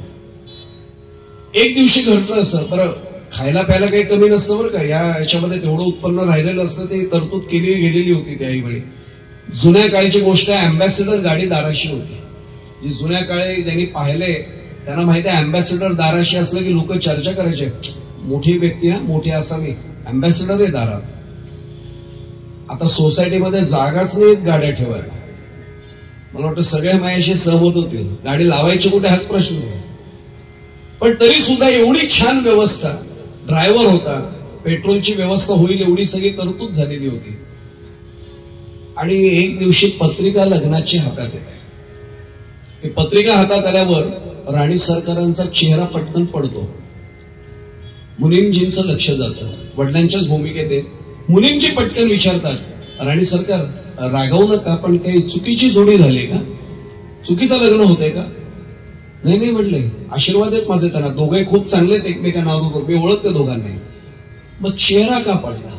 एक दिवशी घडलं असं, बरं खायला प्यायला काही कमी नसतं बरं का, या याच्यामध्ये तेवढं उत्पन्न राहिलेलं असतं, ते तरतूद केली गेलेली होती त्यावेळी. जुन्या काळची गोष्ट आहे, अँबॅसिडर गाडी दाराशी होती. जी जुन्या काळी ज्यांनी पाहिले त्यांना माहिती आहे, अँबॅसिडर दाराशी असलं की लोक चर्चा करायचे, मोठी व्यक्ती हा, मोठी असावी, अँबॅसिडर आहे दारात. आता सोसायटीमध्ये जागाच नाही गाड्या ठेवायला. मला वाटतं सगळ्या माझ्याशी सहमत होतील, गाडी लावायची कुठे हाच प्रश्न आहे. पण तरी सुद्धा एवढी छान व्यवस्था, ड्रायव्हर होता, पेट्रोलची व्यवस्था होईल एवढी सगळी तरतूद झालेली होती. आणि एक दिवशी पत्रिका लग्नाची हातात येत आहे. पत्रिका हातात आल्यावर राणी सरकारांचा चेहरा पटकन पडतो. मुनीमजींचं लक्ष जातं, वडिलांच्याच भूमिकेत आहेत. मुनीमजी पटकन विचारतात, राणी सरकार रागवू नका, पण काही चुकीची जोडी झाली का? चुकीचं लग्न होतंय का? नाही नाही म्हटले, आशीर्वाद आहेत माझे त्यांना, दोघे खूप चांगले आहेत एकमेकांना, मी ओळखते दोघांना. मग चेहरा का पडला?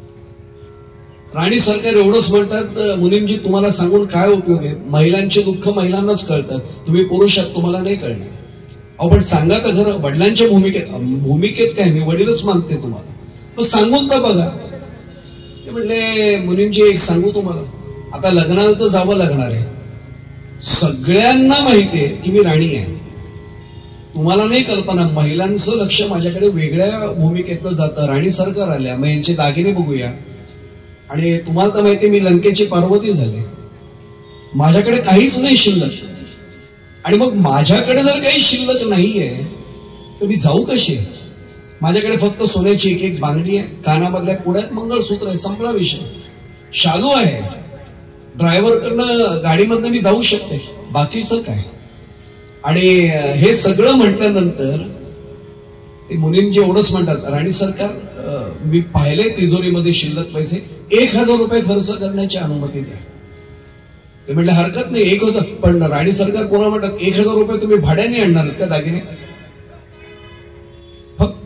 राणी सरकार एवढंच म्हणतात, मुनीमजी तुम्हाला सांगून काय उपयोग आहे, महिलांचे दुःख महिलांनाच कळतात, तुम्ही पुरुष आहात तुम्हाला नाही कळणार. अहो पण सांगा तर खरं, वडिलांच्या भूमिकेत, भूमिकेत काय, मी वडीलच मानते तुम्हाला, मग सांगून तर बघा. ते म्हणले, मुनीमजी एक सांगू तुम्हाला, आता लग्नाला तर जावं लागणार आहे. सगळ्यांना माहितीये की मी राणी आहे, तुम्हाला नाही कल्पना, महिलांचं लक्ष माझ्याकडे वेगळ्या भूमिकेतनं जातं. राणी सरकार आल्या, मग यांचे दागिने बघूया. आणि तुम्हाला तर माहिती, मी लंकेची पार्वती झाले, माझ्याकडे काहीच नाही शिल्लक. आणि मग माझ्याकडे जर काही शिल्लक नाहीये तर मी जाऊ कशी? माझ्याकडे फक्त सोन्याची एक एक बांगडी आहे, कानामधल्या कुड्यात मंगळसूत्र आहे, संपला विषय. शालू आहे, ड्रायव्हर कडनं गाडीमधनं मी जाऊ शकते, बाकीचं काय? आणि हे सगळं म्हटल्यानंतर ते मुनीमजी एवढंच म्हणतात, राणी सरकार मी पाहिले तिजोरीमध्ये शिल्लक पैसे, एक हजार रुपये खर्च करण्याची अनुमती द्या. ते म्हटलं हरकत नाही, एक हजार. पण राणी सरकार कोणा म्हणतात, एक हजार रुपये तुम्ही भाड्याने आणणार का दागिने?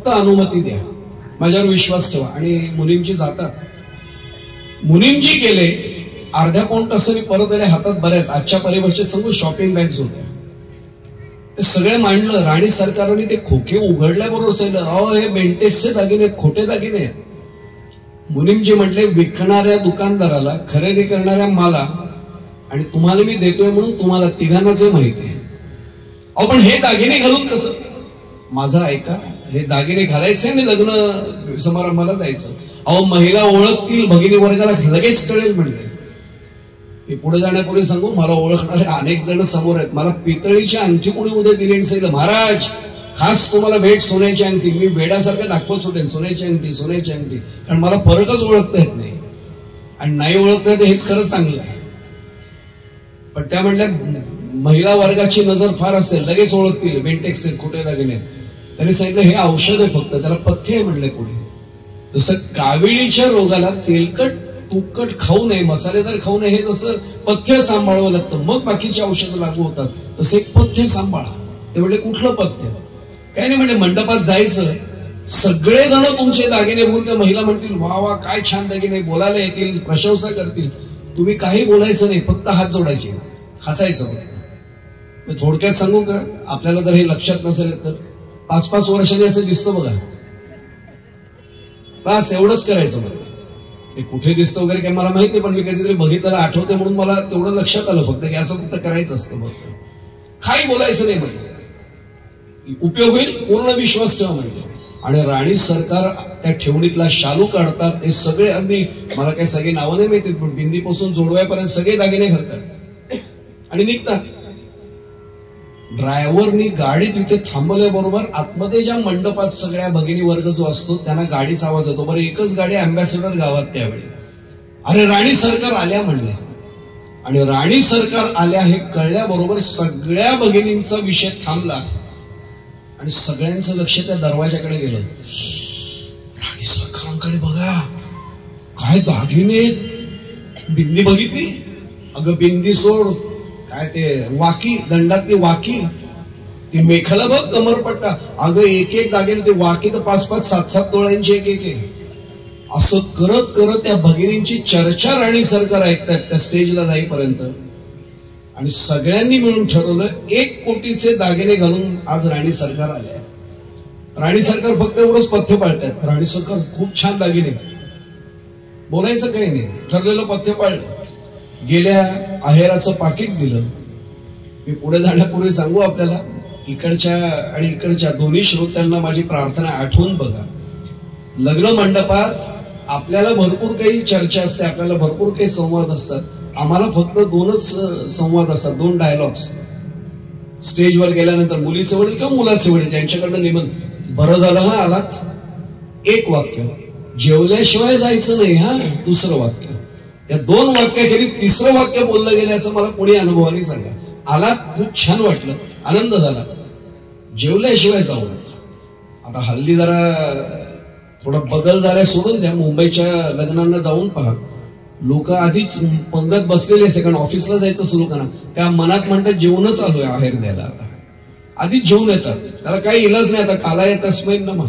फक्त अनुमती द्या, माझ्यावर विश्वास ठेवा. आणि मुनीमजी जातात. मुनीमजी गेले, अर्ध्या पाऊण तासांनी परत आले. हातात बऱ्याच आजच्या परिभाषेत सांगू शॉपिंग बॅग्स होत्या. ते सगळे मांडलं. राणी सरकारने ते खोके उघडल्याबरोबर सांगितलं, अहो हे बेंटेक्सचे दागिने, खोटे दागिने. मुनीमजी म्हटले, विकणाऱ्या दुकानदाराला, खरेदी करणाऱ्या मला आणि तुम्हाला मी देतोय म्हणून तुम्हाला तिघांनाच माहिती आहे. अहो पण हे दागिने घालून कसं? माझं ऐका, हे दागिने घालायचे आणि लग्न समारंभाला जायचं. अहो महिला ओळखतील, भगिनी वर्गाला लगेच कळेल म्हणले. मी पुढे जाण्यापूर्वी सांगू, मला ओळखणारे अनेक जण समोर आहेत. मला पितळीची अंगठी कोणी उद्या दिली आणि सांगितलं, महाराज खास तुम्हाला भेट सोन्याची अंगठी. मी वेड्यासारखं दाखवत सुटेन, सोन्याची अंगठी, सोन्याची अंगठी. कारण मला फरकच ओळखता येत नाही, आणि नाही ओळखता येत हेच खरंच चांगलं आहे. पण त्या म्हणल्या, महिला वर्गाची नजर फार असते, लगेच ओळखतील बेंटेक्स खोटे दागिने. त्यांनी सांगितलं, हे औषध आहे फक्त, त्याला पथ्य आहे म्हणले पुढे. जसं काविळीच्या रोगाला तेलकट तुपकट खाऊ नये, मसालेदार खाऊ नये, हे जसं पथ्य सांभाळावं लागतं, मग बाकीची औषधं लागू होतात, तसं एक पथ्य सांभाळा. ते म्हणले, कुठलं पथ्य? काय नाही म्हणले, मंडपात जायचं, सगळेजण तुमचे दागिने बघून त्या महिला म्हणतील, वा वा काय छान दागिने, बोलायला येतील, प्रशंसा करतील. तुम्ही काही बोलायचं नाही, फक्त हात जोडायचे, हसायचं फक्त. थोडक्यात सांगू का, आपल्याला जर हे लक्षात नसेल तर पाच पाच वर्षांनी असं दिसतं बघा, बस एवढंच करायचं. मला हे कुठे दिसतं वगैरे काय मला माहित नाही, पण मी कधीतरी बघितलं आठवते म्हणून मला तेवढं लक्षात आलं फक्त, की असं फक्त करायचं असतं. फक्त काही बोलायचं नाही म्हणजे उपयोग होईल, पूर्ण विश्वास ठेवा म्हणजे. आणि राणी सरकार त्या ठेवणीतला शालू काढतात, ते सगळे अगदी, मला काही सगळे नावं नाही माहिती, पण बिंदीपासून जोडव्यापर्यंत सगळे दागिने घालतात आणि निघतात. ड्रायव्हरनी गाडी तिथे थांबवल्याबरोबर आतमध्ये ज्या मंडपात सगळ्या भगिनी वर्ग जो असतो त्यांना गाडीचा आवाज येतो. बरं, एकच गाडी अँबॅसेडर गावात त्यावेळी. अरे राणी सरकार आल्या म्हणले, आणि राणी सरकार आल्या हे कळल्याबरोबर सगळ्या भगिनींचा विषय थांबला आणि सगळ्यांचं लक्ष त्या दरवाजाकडे गेलं. राणी सरकारांकडे बघा, काय दागिने, बिंदी बघितली? अगं बिंदी सोड, काय ते वाकी, दंडातली वाकी, ती मेखला बघ, कमरपट्टा, अगं एक एक दागिने, ते वाकी तर पाच पाच सात सात तोळ्यांची एक एक आहे. असं करत करत त्या भगिनींची चर्चा राणी सरकार ऐकतात त्या स्टेजला जाईपर्यंत. आणि सगळ्यांनी मिळून ठरवलं, एक कोटीचे दागिने घालून आज राणी सरकार आले. राणी सरकार फक्त एवढंच पथ्य पाळतात. राणी सरकार खूप छान दागिने, बोलायचं काही नाही, ठरलेलं पथ्य पाळलं. गेल्या आहेराचं पाकिट दिलं. मी पुढे जाण्यापूर्वी सांगू आपल्याला, इकडच्या आणि इकडच्या दोन्ही श्रोत्यांना माझी प्रार्थना, आठवून बघा, लग्न मंडपात आपल्याला भरपूर काही चर्चा असते, आपल्याला भरपूर काही संवाद असतात. आम्हाला फक्त दोनच संवाद असतात, दोन डायलॉग्स. स्टेजवर गेल्यानंतर मुलीचे वडील किंवा मुलाचे वडील ज्यांच्याकडनं निमंत्रण, बरं झालं हा आलात, एक वाक्य, जेवल्याशिवाय जायचं नाही हा, दुसरं वाक्य. या दोन वाक्याखेरीज तिसरं वाक्य बोललं गेलं असं मला कोणी अनुभवाने सांगा. आलात, खूप छान वाटलं, आनंद झाला, जेवल्याशिवाय जाऊ नका. आता हल्ली जरा थोडा बदल झालाय, सोडून द्या. मुंबईच्या लग्नांना जाऊन पहा, लोक आधीच पंगत बसलेले असते, कारण ऑफिसला जायचं असं लोकांना, त्या मनात म्हणतात जेवणच आलोय आहेर द्यायला, आता आधीच जेवून येतात, त्याला काही इलाज नाही. आता काला येत तस्मै नमः.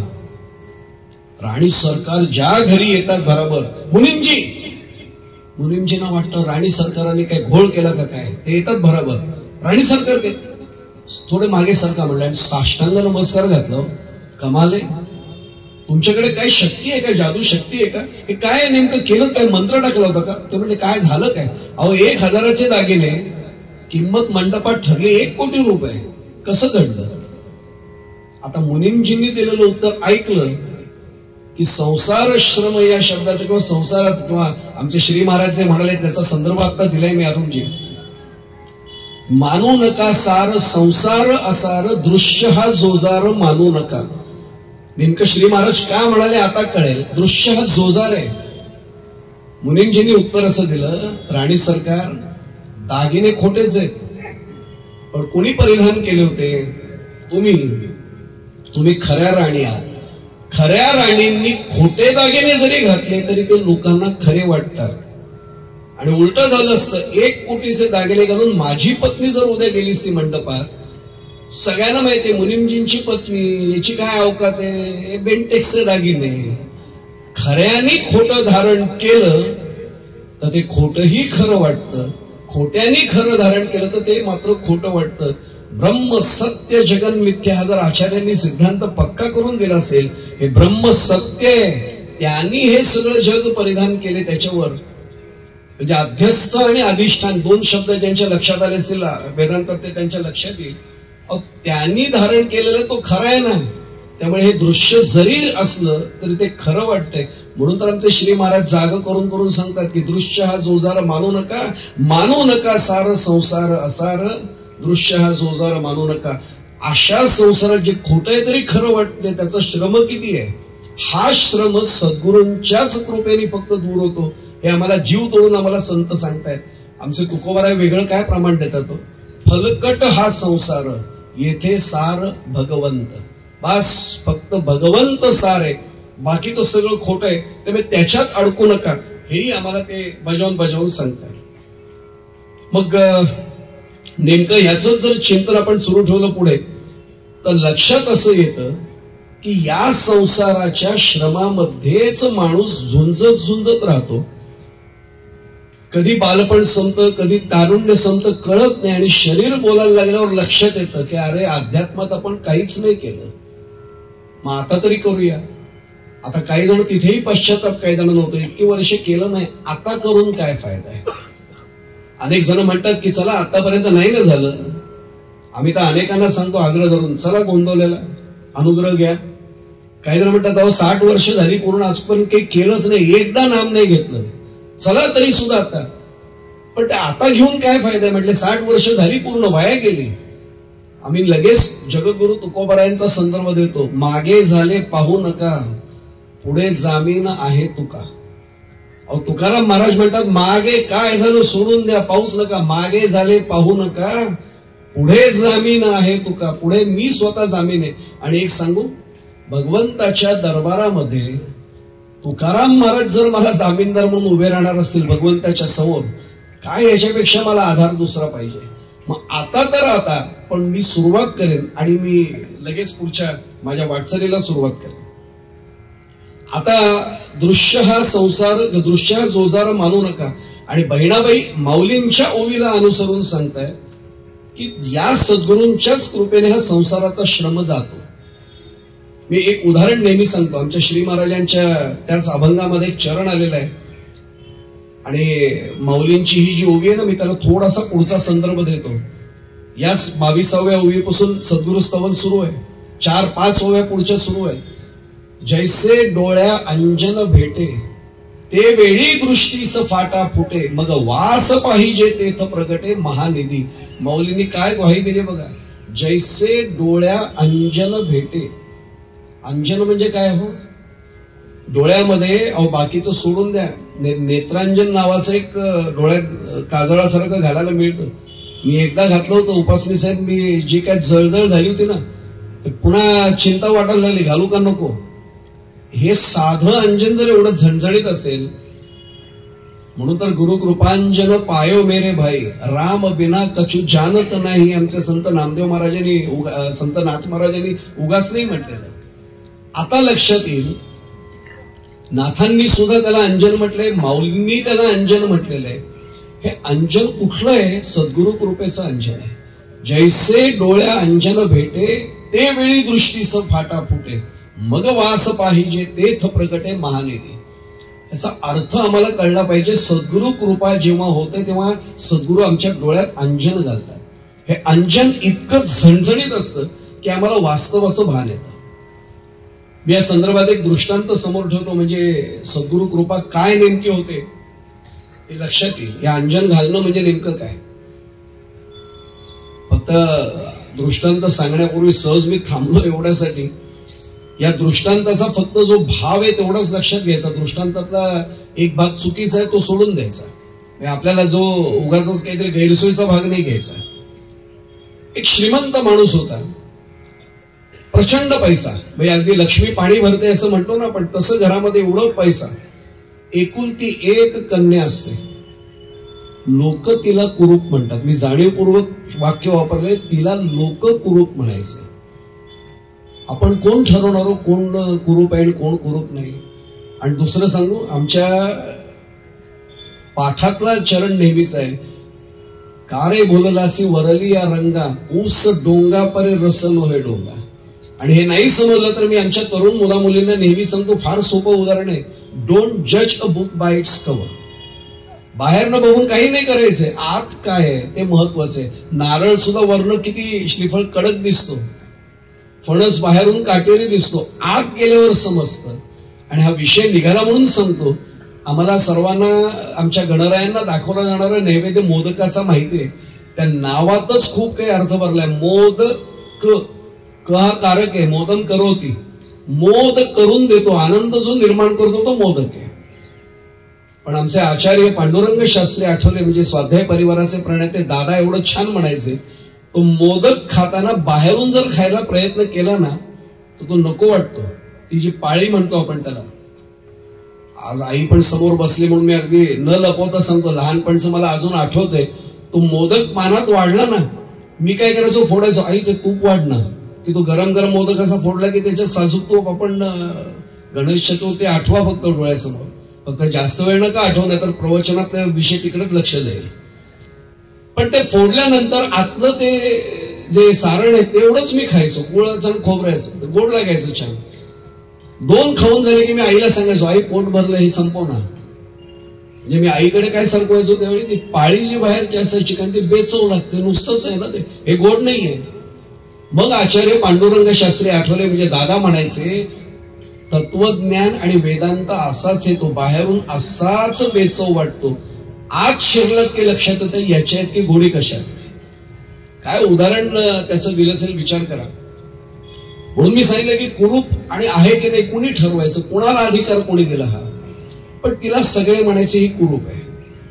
राणी सरकार ज्या घरी येतात बरोबर, मुनीमजी, मुनीमजींना वाटतं राणी सरकारांनी काय घोळ केला का काय, ते येतात बरोबर. राणी सरकार ते थोडे मागे सरका म्हणलं आणि साष्टांग नमस्कार घातलं. कमाले, तुमच्याकडे काय शक्ती आहे का, जादू शक्ती आहे का, हे काय नेमकं केलं, काय मंत्र टाकला होता का? ते म्हणजे काय झालं काय? अहो एक हजाराचे दागिने, किंमत मंडपात ठरली एक कोटी रुपये, कसं घडलं? आता मुनीमजींनी दिलेलं उत्तर ऐकलं की संसार श्रम या शब्दाचं, किंवा संसारात, किंवा आमचे श्री महाराज जे म्हणाले त्याचा संदर्भ आता दिलाय मी अरुणजी. मानू नका सार संसार असार, दृश्य हा जोजार मानू नका. नेमकं श्री महाराज काय म्हणाले आता कळेल. दृश्य हा जोजार आहे. मुनीमजींनी उत्तर असं दिलं, राणी सरकार दागिने खोटेच आहेत, पण कोणी परिधान केले होते? तुम्ही. तुम्ही खऱ्या राणी आहात. खऱ्या राणींनी खोटे दागिने जरी घातले तरी ते लोकांना खरे वाटतात. आणि उलट झालं असतं, एक कोटीचे दागिने घालून माझी पत्नी जर उद्या गेली असती मंडपात, सगळ्यांना माहिती आहे मुनीमजींची पत्नी याची काय अवकात आहे, बेंटेक्सचे दागिने. खऱ्याने खोटं धारण केलं तर ते खोटंही खरं वाटतं, खोट्याने खरं धारण केलं तर ते मात्र खोटं वाटतं. ब्रह्म सत्य जगन मिथ्या हा जर आचार्यांनी सिद्धांत पक्का करून दिला असेल, हे ब्रह्म सत्य आहे, त्यांनी हे सगळं जग परिधान केले त्याच्यावर. म्हणजे अध्यस्थ आणि अधिष्ठान दोन शब्द ज्यांच्या लक्षात आले असतील वेदांतात ते त्यांच्या लक्षात येईल. त्यांनी धारण केलेलं तो खरं आहे ना, त्यामुळे हे दृश्य जरी असलं तरी ते खरं वाटतंय. म्हणून तर आमचे श्री महाराज जाग करून करून सांगतात की दृश्य हा जोजार मानू नका, मानू नका सार संसार असार, दृश्य हा जोजार मानू नका. अशा संसारात जे खोटं आहे तरी खरं वाटतंय त्याचा श्रम किती आहे, हा श्रम सद्गुरूंच्याच कृपेने फक्त दूर होतो. हे आम्हाला जीव तोडून आम्हाला संत सांगतायत. आमचे तुकोबाराय वेगळं काय प्रमाण देतात, फलकट हा संसार येथे सार भगवंत. बस फक्त भगवंत सार आहे, बाकीचं सगळं खोटं आहे, त्यामुळे त्याच्यात अडकू नका, हेही आम्हाला ते बजावून बजावून सांगतात. मग नेमकं ह्याचं जर चिंतन आपण सुरू ठेवलं पुढे तर लक्षात असं येतं की या संसाराच्या श्रमामध्येच माणूस झुंजत झुंजत राहतो. कधी बालपण संपतं, कधी तारुण्य संपतं कळत नाही, आणि शरीर बोलायला लागल्यावर लक्षात येतं की अरे अध्यात्मात आपण काहीच नाही केलं, मग आता तरी करूया. आता काही जण तिथेही पश्चाताप, काही जण नव्हतं, इतकी वर्ष केलं नाही, आता करून काय फायदा आहे. अनेक जण म्हणतात की चला आतापर्यंत नाही ना झालं. आम्ही तर अनेकांना सांगतो आग्रह धरून, चला गोंदवलेला अनुग्रह घ्या. काही जण म्हणतात अहो साठ वर्ष झाली पूर्ण आजपर्यंत काही केलंच नाही, एकदा नाम नाही घेतलं, चला तरी सुद्धा आता. पण ते आता घेऊन काय फायदा, म्हटले साठ वर्ष झाली पूर्ण वाया गेली. आम्ही लगेच जगद्गुरु तुकोबारायांचा संदर्भ देतो, मागे झाले पाहू नका, पुढे जामीन आहे तुका. अहो तुकाराम महाराज म्हणतात मागे काय झालं सोडून द्या, पाऊस नका, मागे झाले पाहू नका, पुढे जामीन आहे तुका. पुढे मी स्वतः जामीन आहे. आणि एक सांगू, भगवंताच्या दरबारामध्ये तुकाराम महाराज जर मला जामीनदार म्हणून उभे राहणार असतील भगवंताच्या समोर, काय याच्यापेक्षा मला आधार दुसरा पाहिजे. मग आता तर आता, पण मी सुरुवात करेन आणि मी लगेच पुढच्या माझ्या वाटचालीला सुरुवात करेन. आता दृश्य हा संसार, दृश्य हा जोजार मानू नका. आणि बहिणाबाई माऊलींच्या ओवीला अनुसरून सांगताय की या सद्गुरूंच्याच कृपेने हा संसाराचा श्रम जातो. मी एक उदाहरण नेहमी सांगतो. आमच्या श्री महाराजांच्या त्याच अभंगामध्ये एक चरण आलेला आहे, आणि माऊलींची ही जी ओवी आहे ना, मी त्याला थोडासा पुढचा संदर्भ देतो. याच बावीसाव्या ओवीपासून सद्गुरु स्तवन सुरू आहे, चार पाच ओव्या पुढच्या सुरू आहे. जैसे डोळ्या अंजन भेटे ते वेळी दृष्टीस फाटा फुटे, मग वास पाहिजे तेथ प्रगटे महानिधी. माऊलींनी काय ग्वाही दिली बघा, जैसे डोळ्या अंजन भेटे. अंजन म्हणजे काय हो, डोळ्यामध्ये, अहो बाकीचं सोडून द्या, ने, नेत्रांजन नावाचं एक डोळ्यात काजळासारखं घालायला मिळतं. मी एकदा घातलं होतं उपासनी साहेब, मी जी काय जळजळ झाली होती ना, पुन्हा चिंता वाटायला लागली घालू का नको. हे साधं अंजन जर एवढं झणझणीत असेल, म्हणून तर गुरु कृपांजन पायो मेरे भाई, राम बिना कछु जानत नाही. आमचे संत नामदेव महाराजांनी, संत नाथ महाराजांनी उगाच नाही म्हटलेलं. आता लक्षात येईल, नाथांनी सुद्धा त्याला अंजन म्हटलंय, माऊलींनी त्याला अंजन म्हटलेलं आहे. हे अंजन कुठलं आहे, सद्गुरु कृपेचं अंजन आहे. जैसे डोळ्या अंजन भेटे ते वेळी दृष्टीस फाटा फुटे, मग वास पाहिजे तेथ प्रगटे महानिधी. याचा अर्थ आम्हाला कळला पाहिजे. सद्गुरु कृपा जेव्हा होते तेव्हा सद्गुरु आमच्या डोळ्यात अंजन घालतात. हे अंजन इतकं झणझणीत असतं की आम्हाला वास्तवाचं भान येतं. मी या संदर्भात एक दृष्टांत समोर ठेवतो, म्हणजे सद्गुरु कृपा काय नेमकी होते हे लक्षात येईल. या अंजन घालणं म्हणजे नेमकं काय. फक्त दृष्टांत सांगण्यापूर्वी सहज मी थांबलो एवढ्यासाठी, या दृष्टांताचा फक्त जो भाव आहे तेवढाच लक्षात घ्यायचा. दृष्टांतातला एक भाग चुकीचा आहे तो सोडून द्यायचा. आपल्याला जो उगाच काहीतरी गैरसोयीचा भाग नाही घ्यायचा. एक श्रीमंत माणूस होता, प्रचंड पैसा, म्हणजे अगदी लक्ष्मी पाणी भरते असं म्हणतो ना, पण तसं घरामध्ये एवढं पैसा. एकुलती एक कन्या असते, लोक तिला कुरूप म्हणतात. मी जाणीवपूर्वक वाक्य वापरले, तिला लोक कुरूप म्हणायचे. आपण कोण ठरवणार कोण कुरूप आहे आणि कोण कुरूप नाही. आणि दुसरं सांगू, आमच्या पाठातला चरण नेहमीच आहे, कारे बोललासी वरली या रंगा ऊस डोंगा परे रस नव्हे डोंगा. आणि हे नाही समजलं तर मी आमच्या तरुण मुला मुलींना नेहमी सांगतो, फार सोपं उदाहरण आहे, डोंट जज a book by its cover. बाहेरनं बघून काही नाही करायचंय, आत काय आहे ते महत्वाचं आहे. नारळ सुद्धा वर्ण किती श्रीफळ कडक दिसतो, फणस बाहेरून काटेरी दिसतो, आत गेल्यावर समजतं. आणि हा विषय निघाला म्हणून सांगतो, आम्हाला सर्वांना आमच्या गणरायांना दाखवला जाणारा नैवेद्य मोदकाचा माहिती आहे. त्या नावातच खूप काही अर्थ भरलाय. मोदक, क हा कारक आहे, मोदन करोती, मोद करून देतो, आनंद जो निर्माण करतो तो मोदक आहे. पण आमचे आचार्य पांडुरंग शास्त्री आठवले, म्हणजे स्वाध्याय परिवाराचे प्रणेते दादा एवढं छान म्हणायचे, तो मोदक खाताना बाहेरून जर खायला प्रयत्न केला ना तर तो नको वाटतो. ती जी पाळी म्हणतो आपण त्याला, आज आई पण समोर बसली म्हणून मी अगदी न लपवता सांगतो, लहानपणचं मला अजून आठवतंय. तो मोदक पानात वाढला ना, मी काय करायचो, फोडायचो, आई ते तूप वाढ ना. की तो गरम गरम मोदक असा फोडला की त्याच्यात साजूक तूप. आपण गणेश चतुर्थी आठवा फक्त डोळ्यासमोर, फक्त जास्त वेळ नका आठवू, नाही तर प्रवचनात विषय तिकडेच लक्ष जाईल. पण ते फोडल्यानंतर आतलं ते जे सारण आहे तेवढंच मी खायचो, गुळाचं आणि खोबऱ्याचं, गोड लागायचं छान. दोन खाऊन झाले की मी आईला सांगायचो, आई पोट भरलं हे संपव ना. म्हणजे मी आईकडे काय सरकवायचो त्यावेळी, ती पाळी जी बाहेरची असायची कारण ती बेचव लागते, नुसतंच आहे ना ते, हे गोड नाहीये. मग आचार्य पांडुरंग शास्त्री आठवले, म्हणजे दादा म्हणायचे, तत्वज्ञान आणि वेदांत असाच येतो, बाहेरून असाच बेचव वाटतो, आज शिरलत की लक्षात येतं याच्या की गोडी कशा. काय उदाहरण त्याचं दिलं असेल विचार करा. म्हणून मी सांगितलं की कुरूप आणि आहे की नाही कुणी ठरवायचं, कुणाला अधिकार कोणी दिला हा. पण तिला सगळे म्हणायचे ही कुरूप आहे.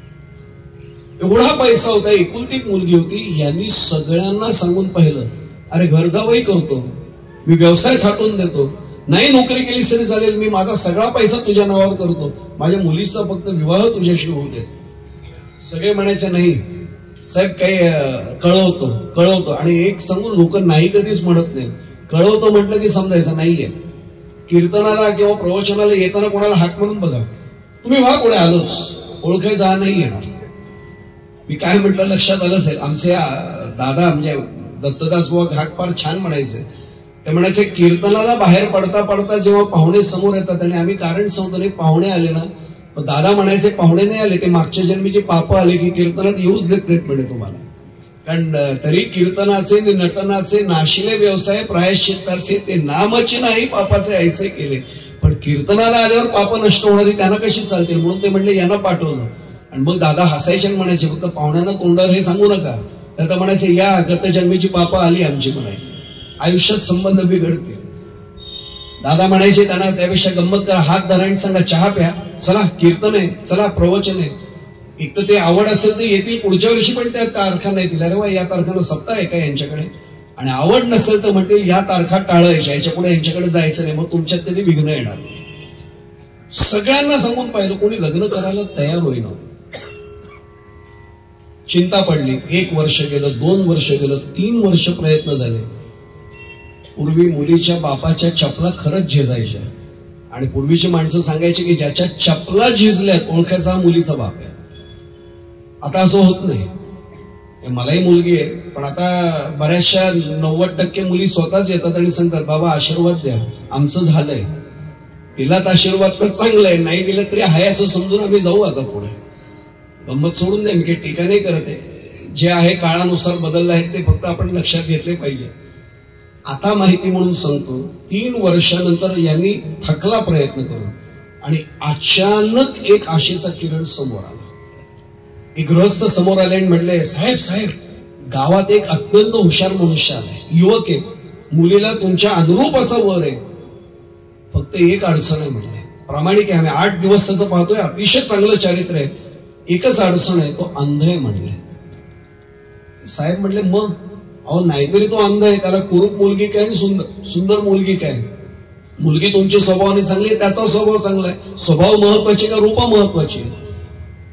एवढा पैसा होता, एकुलती एक मुलगी होती, यांनी सगळ्यांना सांगून पाहिलं, अरे घर जावई करतो मी, व्यवसाय थाटून देतो, नाही नोकरी केलीस तरी चालेल, मी माझा सगळा पैसा तुझ्या नावावर करतो, माझ्या मुलीचा फक्त विवाह तुझ्याशी होऊ दे. सगळे म्हणायचे नाही साहेब, काही कळवतो कळवतो. आणि एक सांगून लोक नाही कधीच म्हणत नाही, कळवतो म्हटलं की समजायचं नाहीये. कीर्तनाला किंवा प्रवचनाला येताना कोणाला हाक म्हणून बघा, तुम्ही व्हा पुढे आलोच, ओळखायचा हा नाही येणार. मी काय म्हटलं लक्षात आलं असेल, आमचे दादा म्हणजे दत्तदास बुवा हाक फार छान म्हणायचे. ते म्हणायचे, कीर्तनाला बाहेर पडता पडता जेव्हा पाहुणे समोर येतात आणि आम्ही कारण सांगतो नाही, पाहुणे आले ना, दादा म्हणायचे पाहुणे नाही आले, ते मागच्या जन्मीचे पाप आले की कीर्तनात येऊच देत नाहीत म्हणे तुम्हाला. कारण तरी कीर्तनाचे नटनाचे नाशिले व्यवसाय प्रायश्चित्ताचे, ते नामाचे नाही पापाचे ऐसे केले. पण कीर्तनाला आल्यावर पाप नष्ट होणारी त्यांना कशी चालतील, म्हणून ते म्हणले यांना पाठवलं. आणि मग दादा हसायचे म्हणायचे, फक्त पाहुण्यांना तोंडावर हे सांगू नका, तर म्हणायचे या गत जन्मीची पाप आली आमची म्हणायची, आयुष्यात संबंध बिघडते. दादा म्हणायचे त्यांना त्यापेक्षा गंमत करा, हात धरा आणि सांगा चहा प्या, चला कीर्तन आहे, चला प्रवचन आहे. एक तर ते आवड असेल तर येतील पुढच्या वर्षी, पण त्या तारखा नाही दिल्या, अरे वा या तारखानं सप्ताह आहे का यांच्याकडे. आणि आवड नसेल तर म्हणतील या तारखा टाळायच्या, याच्या पुढे यांच्याकडे जायचं नाही, मग तुमच्यात कधी विघ्न येणार. सगळ्यांना सांगून पाहिलं, कोणी लग्न करायला तयार होईना. चिंता पडली, एक वर्ष गेलं, दोन वर्ष गेलं, तीन वर्ष प्रयत्न झाले. पूर्वी मुलीच्या बापाच्या चपला खरंच झिजायच्या, आणि पूर्वीची माणसं सांगायची की ज्याच्या चपला झिजल्यात ओळखायचा हा मुलीचा बाप आहे. आता असं होत नाही. मलाही मुलगी आहे, पण आता बऱ्याचशा नव्वद टक्के मुली स्वतःच येतात आणि सांगतात बाबा आशीर्वाद द्या, आमचं झालंय. दिलात आशीर्वाद तर चांगलं आहे, नाही दिलं तरी आहे असं समजून आम्ही जाऊ आता पुढे. गंमत सोडून द्या, मी काही टीका नाही करत आहे. जे आहे काळानुसार बदललं आहे ते फक्त आपण लक्षात घेतले पाहिजे. आता माहिती म्हणून सांगतो, तीन वर्षानंतर यांनी थकला प्रयत्न करून, आणि अचानक एक आशेचा किरण समोर आला. एक गृहस्थ समोर आले आणि म्हटले, साहेब साहेब गावात एक अत्यंत हुशार मनुष्य आलाय, युवक आहे, मुलीला तुमच्या अनुरूप असा वर आहे, फक्त एक अडचण आहे म्हणले. प्रामाणिक आहे, आम्ही आठ दिवस त्याचं पाहतोय, अतिशय चांगलं चारित्र्य आहे, एकच अडचण आहे, तो अंध आहे म्हणले. साहेब म्हटले मग, अहो नाहीतरी तो अंध आहे, त्याला कुरूप मुलगी काय आणि सुंदर सुंदर मुलगी काय. मुलगी तुमच्या स्वभावाने चांगली आहे, त्याचा स्वभाव चांगला आहे. स्वभाव महत्वाची का रूपा महत्वाची.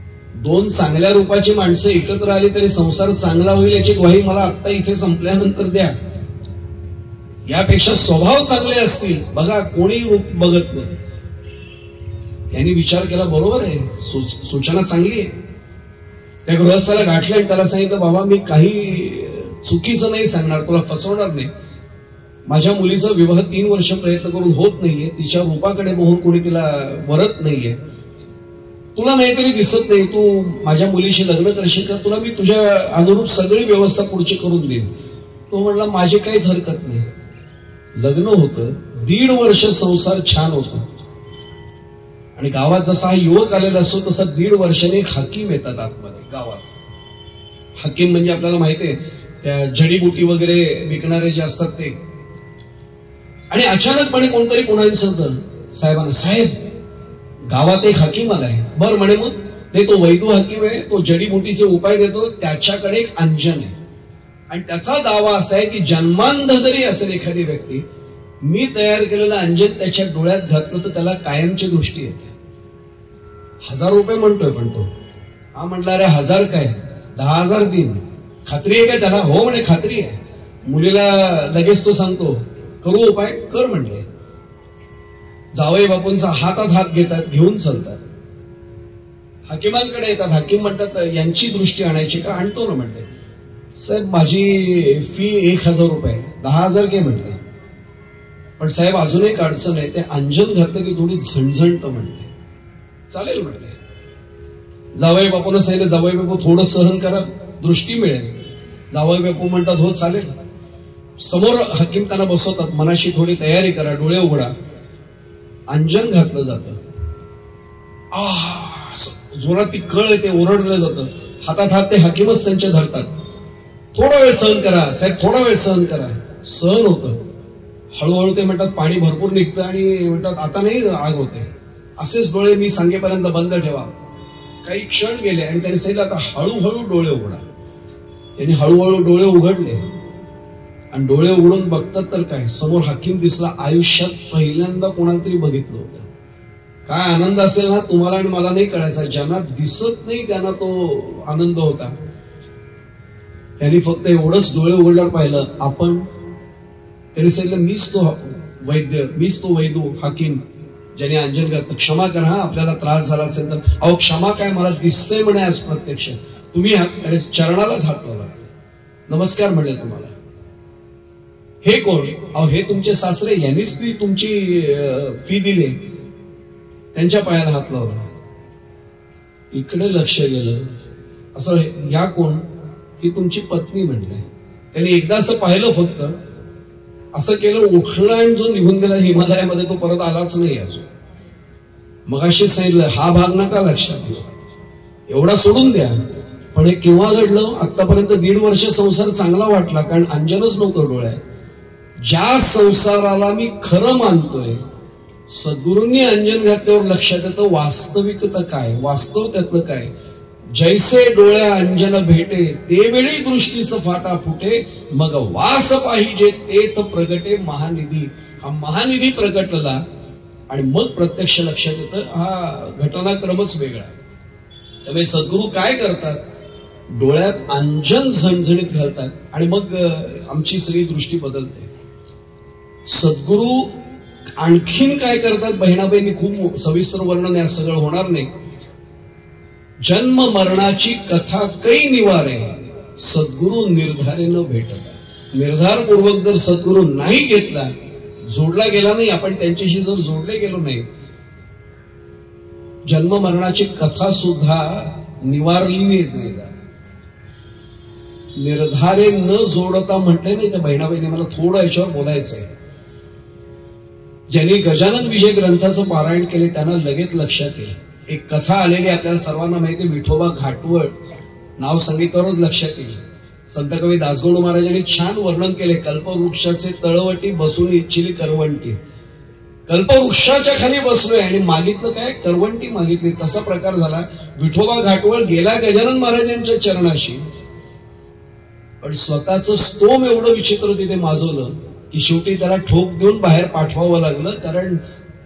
दोन चांगल्या रूपाची माणसं एकत्र आली तरी संसार चांगला होईल याची ग्वाही मला आता इथे संपल्यानंतर द्या. यापेक्षा स्वभाव चांगले असतील बघा, कोणी रूप बघत नाही. यांनी विचार केला, बरोबर आहे, सूचना चांगली आहे. त्या गृहस्थाला गाठलं आणि त्याला सांगितलं, बाबा मी काही चुकीचं नाही सांगणार, तुला फसवणार नाही. माझ्या मुलीचा विवाह तीन वर्ष प्रयत्न करून होत नाहीये, तिच्या रूपाकडे बघून कोणी तिला वरत नाहीये. तुला नाहीतरी दिसत नाही, तू माझ्या मुलीशी लग्न करशील का? तुला मी तुझ्या अनुरूप सगळी व्यवस्था पुढची करून देईन. तो म्हणला, माझी काहीच हरकत नाही. लग्न होतं, दीड वर्ष संसार छान होतो. आणि गावात जसा हा युवक आलेला असतो तसा दीड वर्षाने एक हकीम येतात आतमध्ये गावात. हकीम म्हणजे आपल्याला माहिती आहे, त्या जडीबुटी वगैरे विकणारे जे असतात ते. आणि अचानकपणे कोणतरी कोणाला सांगतं साहेबांना, साहेब गावात एक हकीम आलाय. बर म्हणे, मग नाही, तो वैदू हकीम आहे, तो जडीबुटीचे उपाय देतो, त्याच्याकडे एक अंजन आहे. आणि त्याचा दावा असा आहे की जन्मांध जरी असेल एखादी व्यक्ती, मी तयार केलेलं अंजन त्याच्या डोळ्यात घातलं तर त्याला कायमची दृष्टी येते. हजार रुपये म्हणतोय, पण तो हा म्हटला, अरे हजार काय, दहा हजार दिन, खात्री आहे काय त्याला? हो म्हणे, खात्री आहे. मुलीला लगेच तो सांगतो, करू उपाय? कर म्हणले. जावई बापूंचा हातात हात घेतात, घेऊन चालतात, हाकिमांकडे येतात. हाकीम म्हणतात, यांची दृष्टी आणायची का? आणतो ना म्हणले. साहेब माझी फी एक हजार रुपये, दहा हजार काय म्हटले. पण साहेब अजून एक अडचण आहे, ते अंजन घातलं की थोडी झणझणत म्हणले. चालेल म्हणले. जावई बापूनं सांगितलं, जावई बापू थोडं सहन करा, दृष्टी मिळेल. जावई बापू म्हणतात, हो चालेल. समोर हकीम त्यांना बसवतात, मनाशी थोडी तयारी करा, डोळे उघडा. अंजन घातलं जातं. आ जोरात ती कळ येते, ओरडलं जातं. हातात हात ते हकीमच त्यांच्या धरतात. थोडा वेळ सहन करा साहेब, थोडा वेळ सहन करा. सहन होतं. हळूहळू ते म्हणतात पाणी भरपूर निघतं आणि म्हणतात आता नाही आग होते. असेच डोळे मी सांगेपर्यंत बंद ठेवा. काही क्षण गेले आणि त्यांनी सांगितलं आता हळूहळू डोळे उघडा. यांनी हळूहळू डोळे उघडले आणि डोळे उघडून बघतात तर काय, समोर हकीम दिसला. आयुष्यात पहिल्यांदा कोणाला तरी बघितलं होतं. काय आनंद असेल ना तुम्हाला आणि मला नाही कळायचा. ज्यांना दिसत नाही त्यांना तो आनंद होता. त्यांनी फक्त एवढंच डोळे उघडल्यावर पाहिलं आपण. त्यांनी सांगितलं मीच तो वैद्य, मीच तो वैदू हकीम ज्याने अंजन घातलं. क्षमा करा हा आपल्याला त्रास झाला असेल तर. अहो क्षमा काय, मला दिसतंय म्हणे आज प्रत्यक्ष. तुम्ही त्याने चरणालाच हात लावला. नमस्कार म्हणले तुम्हाला. हे कोण? अहो हे तुमचे सासरे, यांनीच ती तुमची फी दिली. त्यांच्या पायाला हात लावला. इकडे लक्ष गेलं. असं या कोण? ही तुमची पत्नी म्हणले. त्यांनी एकदा असं पाहिलं फक्त, असं केलं, उठला आणि जो निघून गेला हिमालयामध्ये तो परत आलाच नाही अजून. मगाशी सांगितलं हा भाग नका लक्षात घेऊ, एवढा सोडून द्या. पण हे केव्हा घडलं? आतापर्यंत दीड वर्ष संसार चांगला वाटला कारण अंजनच नव्हतं डोळ्यात. ज्या संसाराला मी खरं मानतोय, सद्गुरूंनी अंजन घातल्यावर लक्षात येतं वास्तविकता काय, वास्तव त्यातलं काय. जैसे डोळ्या अंजन भेटे ते वेळी दृष्टीस फाटा फुटे, मग वास पाहिजे तेथ प्रगटे महानिधी. हा महानिधी प्रगटला आणि मग प्रत्यक्ष लक्षात येतं हा घटनाक्रमच वेगळा. त्यामुळे सद्गुरू काय करतात, डोळ्यात अंजन झणझणीत घालतात आणि मग आमची सगळी दृष्टी बदलते. सद्गुरू आणखीन काय करतात बहिणाबाईंनी खूप सविस्तर वर्णन या सगळं होणार नाही. जन्म मरणाची कथा कै निवारे, सद्गुरू निर्धारे न भेटत. निर्धारपूर्वक जर सद्गुरू नाही घेतला, जोडला गेला नाही, आपण त्यांच्याशी जर जोडले गेलो नाही, जन्म मरणाची कथा सुद्धा निवारली नाही. निर्धारे न जोडता म्हटले नाही त्या बहिणाबाईने. मला थोडं याच्यावर बोलायचं आहे. ज्यांनी गजानन विजय ग्रंथाचं पारायण केले त्यांना लगेच लक्षात येईल. एक कथा आलेली आपल्याला सर्वांना माहिती, विठोबा घाटवळ नाव सांगितल्यावरच लक्षात येईल. संत कवी दासगणू महाराजांनी छान वर्णन केले. कल्पवृक्षाचे तळवटी बसून इच्छिली करवंटी. कल्पवृक्षाच्या खाली बसलोय आणि मागितलं काय, करवंटी मागितली. तसा प्रकार झाला. विठोबा घाटवळ गेला गजानन महाराजांच्या चरणाशी, पण स्वतःचं स्तोम एवढं विचित्र तिथे माजवलं की शेवटी त्याला ठोक देऊन बाहेर पाठवावं लागलं. कारण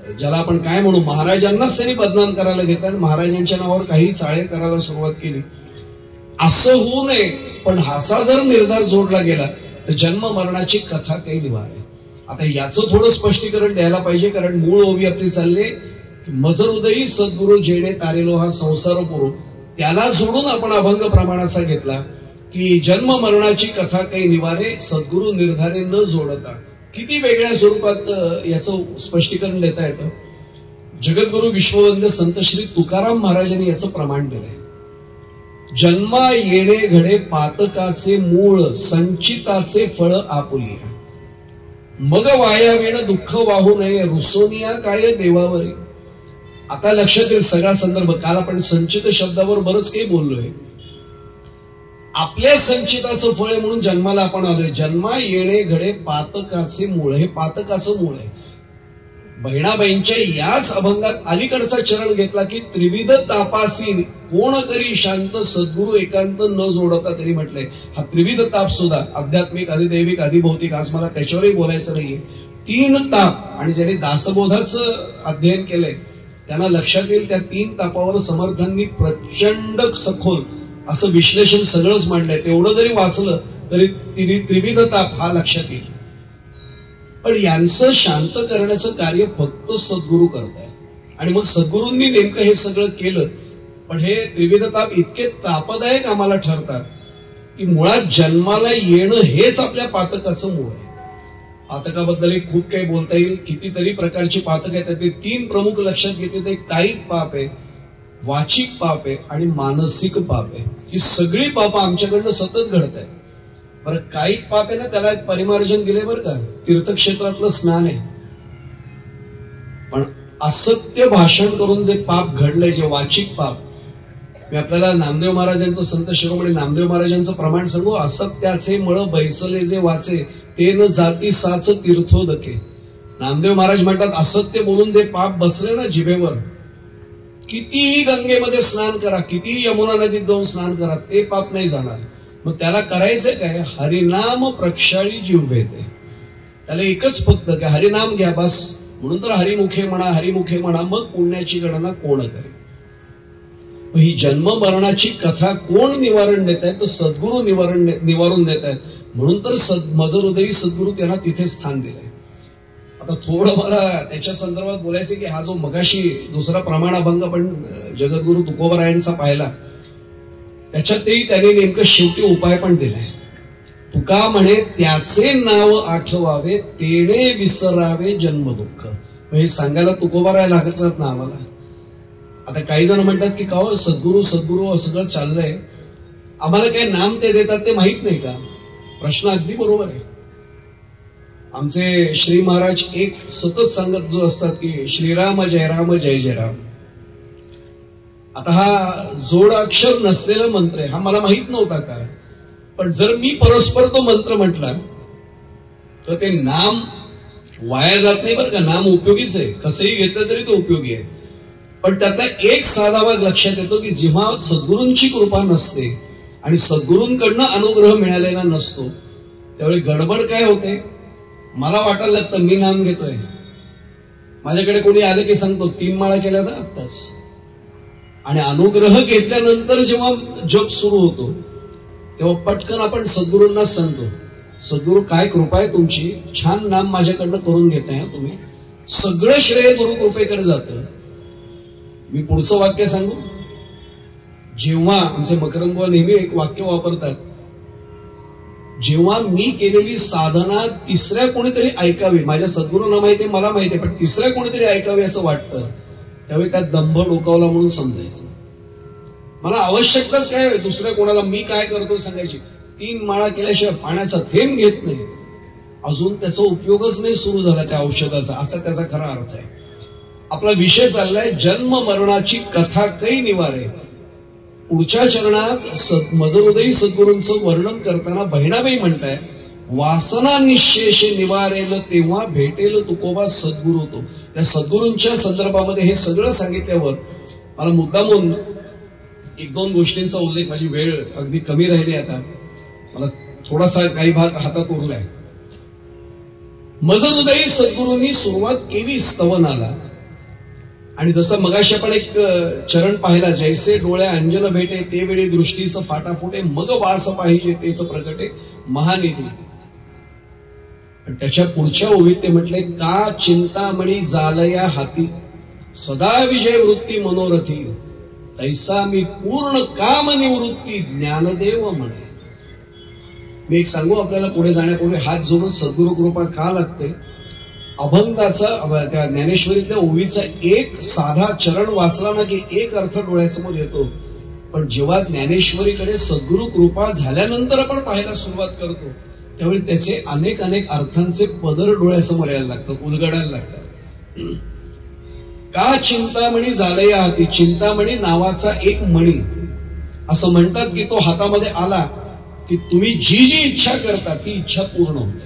ज्याला आपण काय म्हणू, महाराजांनाच त्यांनी बदनाम करायला घेतलं आणि महाराजांच्या नावावर काही चाळे करायला सुरुवात केली. असं होऊ नये, पण असा जर निर्धार जोडला गेला तर जन्म मरणाची कथा काही निवार आहे. आता याचं थोडं स्पष्टीकरण द्यायला पाहिजे, कारण मूळ ओवी आपली चालले की मजर उदयी सद्गुरु जेणे तारेलो हा संसार पुरो, त्याला जोडून आपण अभंग प्रमाणाचा घेतला की जन्म मरणाची कथा काही निवारे सद्गुरु निर्धारे न जोडता. किती वेगळ्या स्वरूपात याचं स्पष्टीकरण देता येतं. जगद्गुरु विश्ववंद्य संत श्री तुकाराम महाराजांनी याचं प्रमाण दिलंय. जन्मा येणे घडे पातकाचे मूळ, संचिताचे फळ आपुलिया, मग वाया वेण दुःख वाहू नये, रुसोनिया काय देवावरी. आता लक्षात येईल सगळा संदर्भ. काल आपण संचित शब्दावर बरंच काही बोललोय. आपल्या संचिताचं फळ म्हणून जन्माला आपण आलोय. जन्मा येणे घडे पातकाचे मूळ, हे पातकाचं मूळ आहे. बहिणाबाईंच्या याच अभंगात अलीकडचा चरण घेतला की त्रिविध तापासीन कोण करी शांत, सद्गुरु एकांत न जोडता. तरी म्हटलंय हा त्रिविध ताप सुद्धा आध्यात्मिक, अधिदैविक, अधिभौतिक, आज मला त्याच्यावरही बोलायचं नाहीये. तीन ताप, आणि ज्यांनी दासबोधाचं अध्ययन केलंय त्यांना लक्षात येईल त्या तीन तापावर समर्थांनी प्रचंड सखोल असं विश्लेषण सगळंच मांडलंय. तेवढं जरी वाचलं तरी त्रिविध ताप हा लक्षात येईल. पण यांचं शांत करण्याचं कार्य फक्त सद्गुरु करतायत. आणि मग सद्गुरूंनी नेमकं हे सगळं केलं. पण हे त्रिविध ताप इतके तापदायक आम्हाला ठरतात की मुळात जन्माला येणं हेच आपल्या पातकाचं मूळ आहे. पातकाबद्दल खूप काही बोलता येईल. कितीतरी प्रकारची पातक आहेत. ते तीन प्रमुख लक्षात घेते. ते कायिक पाप आहे, वाचिक पाप आहे आणि मानसिक पाप आहे. ही सगळी पाप आमच्याकडनं सतत घडत आहेत. बरं, कायिक पाप आहे ना, त्याला एक परिमार्जन दिले बरं का, तीर्थक्षेत्रातलं स्नान आहे. पण असत्य भाषण करून जे पाप घडलंय, जे वाचिक पाप, मी आपल्याला नामदेव महाराजांचं, संत शिरोमणी नामदेव महाराजांचं प्रमाण सांगू. असत्याचे मळ बैसले जे वाचे, ते न जाती साच तीर्थोदके. नामदेव महाराज म्हणतात असत्य बोलून जे पाप बसले ना जिभेवर, कितीही गंगेमध्ये स्नान करा, कितीही यमुना नदीत जाऊन स्नान करा, ते पाप नाही जाणार. मग त्याला करायचंय काय? हरिनाम प्रक्षाळी जिव्हेते. त्याला एकच फक्त काय, हरिनाम घ्या बस. म्हणून तर हरिमुखे म्हणा, हरिमुखे म्हणा, मग पुण्याची गणना कोण करेल. ही जन्म मरणाची कथा कोण निवारण देत आहे? तर सद्गुरु निवारण निवारून देत आहेत. म्हणून तर सद मजर उदयी सद्गुरु त्यांना तिथे स्थान दिलंय. आता थोडं मला त्याच्या संदर्भात बोलायचं की हा जो मगाशी दुसरा प्रमाण अभंग पण जगद्गुरु तुकोबरायांचा पाहिला, त्याच्यातही त्याने नेमकं शेवटी उपाय पण दिलाय. तुका म्हणे त्याचे नाव आठवावे, तेणे विसरावे जन्म दुःख. हे सांगायला तुकोबराय लागत ना आम्हाला. आता काही जण म्हणतात की का सद्गुरु सद्गुरु सगळं चाललंय, आम्हाला काय नाम ते देतात ते माहित नाही का? प्रश्न अगदी बरोबर आहे. आमचे श्री महाराज एक सतत सांगत जो असतात की श्रीराम जय राम जय जय राम. आता हा जोड अक्षर नसलेला मंत्र आहे, हा मला माहित नव्हता का. पण जर मी परस्पर तो मंत्र म्हटला तर ते नाम वाया जात नाही बरं का. नाम उपयोगीच आहे, कसंही घेतलं तरी तो उपयोगी आहे. पण त्यातला एक साधा भाग लक्षात येतो की जेव्हा सद्गुरूंची कृपा नसते आणि सद्गुरूंकडनं अनुग्रह मिळालेला नसतो, त्यावेळी गडबड काय होते, मला वाटायला लागतं मी नाम घेतोय. माझ्याकडे कोणी आलं की सांगतो तीन माळा केल्या ना आत्ताच. आणि अनुग्रह घेतल्यानंतर जेव्हा जप सुरू होतो तेव्हा पटकन आपण सद्गुरूंना सांगतो, सद्गुरू काय कृपा आहे तुमची, छान नाम माझ्याकडनं करून घेताय तुम्ही. सगळं श्रेय गुरु कृपेकडे जातं. मी पुढचं वाक्य सांगू. जेव्हा आमचे मकरंदबुवा नेहमी एक वाक्य वापरतात, जेव्हा मी केलेली साधना तिसऱ्या कोणीतरी ऐकावी, माझ्या सद्गुरूंना माहिती आहे, मला माहिती आहे, पण तिसऱ्या कोणीतरी ऐकावी असं वाटतं, त्यावेळी त्यात दंभ डोकावला म्हणून समजायचं. मला आवश्यकताच काय दुसऱ्या कोणाला मी काय करतो सांगायची. तीन माळा केल्याशिवाय पाण्याचा थेंब घेत नाही, अजून त्याचा उपयोगच नाही सुरू झाला त्या औषधाचा, असा त्याचा खरा अर्थ आहे. आपला विषय चाललाय जन्म मरणाची कथा काही निवारे. पुढच्या चरणात मजरुदयी सद्गुरूंचं वर्णन करताना बहिणाबाई म्हणताय, वासना निशेष निवारेल तेव्हा भेटेल तुकोबा सद्गुरू तो. या सद्गुरूंच्या संदर्भामध्ये हे सगळं सांगितल्यावर मला मुद्दामून एक दोन गोष्टींचा उल्लेख, माझी वेळ अगदी कमी राहिली, आता मला थोडासा काही भाग हातात उरलाय. मजरुदयी सद्गुरूंनी सुरुवात केली स्तवनाला. आणि जसं मगाशी आपण एक चरण पाहिला, जैसे डोळ्या अंजन भेटे ते वेळी दृष्टीचं फाटाफुटे, मग वास पाहिजे तेच प्रकटे महानिधी. त्याच्या पुढच्या ओवीत ते म्हटले, का चिंतामणी जालया हाती सदा विजय वृत्ती मनोरथी, तैसा मी पूर्ण काम निवृत्ती ज्ञानदेव म्हणे. मी एक सांगू आपल्याला पुढे जाण्यापूर्वी, हात जोडून सद्गुरु कृपा का लागते. अभंगाचा त्या ज्ञानेश्वरीतल्या ओवीचा एक साधा चरण वाचला ना की एक अर्थ डोळ्यासमोर येतो. पण जेव्हा ज्ञानेश्वरीकडे सद्गुरु कृपा झाल्यानंतर आपण पाहायला सुरुवात करतो त्यावेळी त्याचे अनेक अनेक अर्थांचे पदर डोळ्यासमोर यायला लागतात, उलगडायला लागतात. का चिंतामणी जालया हाती, चिंतामणी नावाचा एक मणी, असं म्हणतात की तो हातामध्ये आला की तुम्ही जी जी इच्छा करता ती इच्छा पूर्ण होते.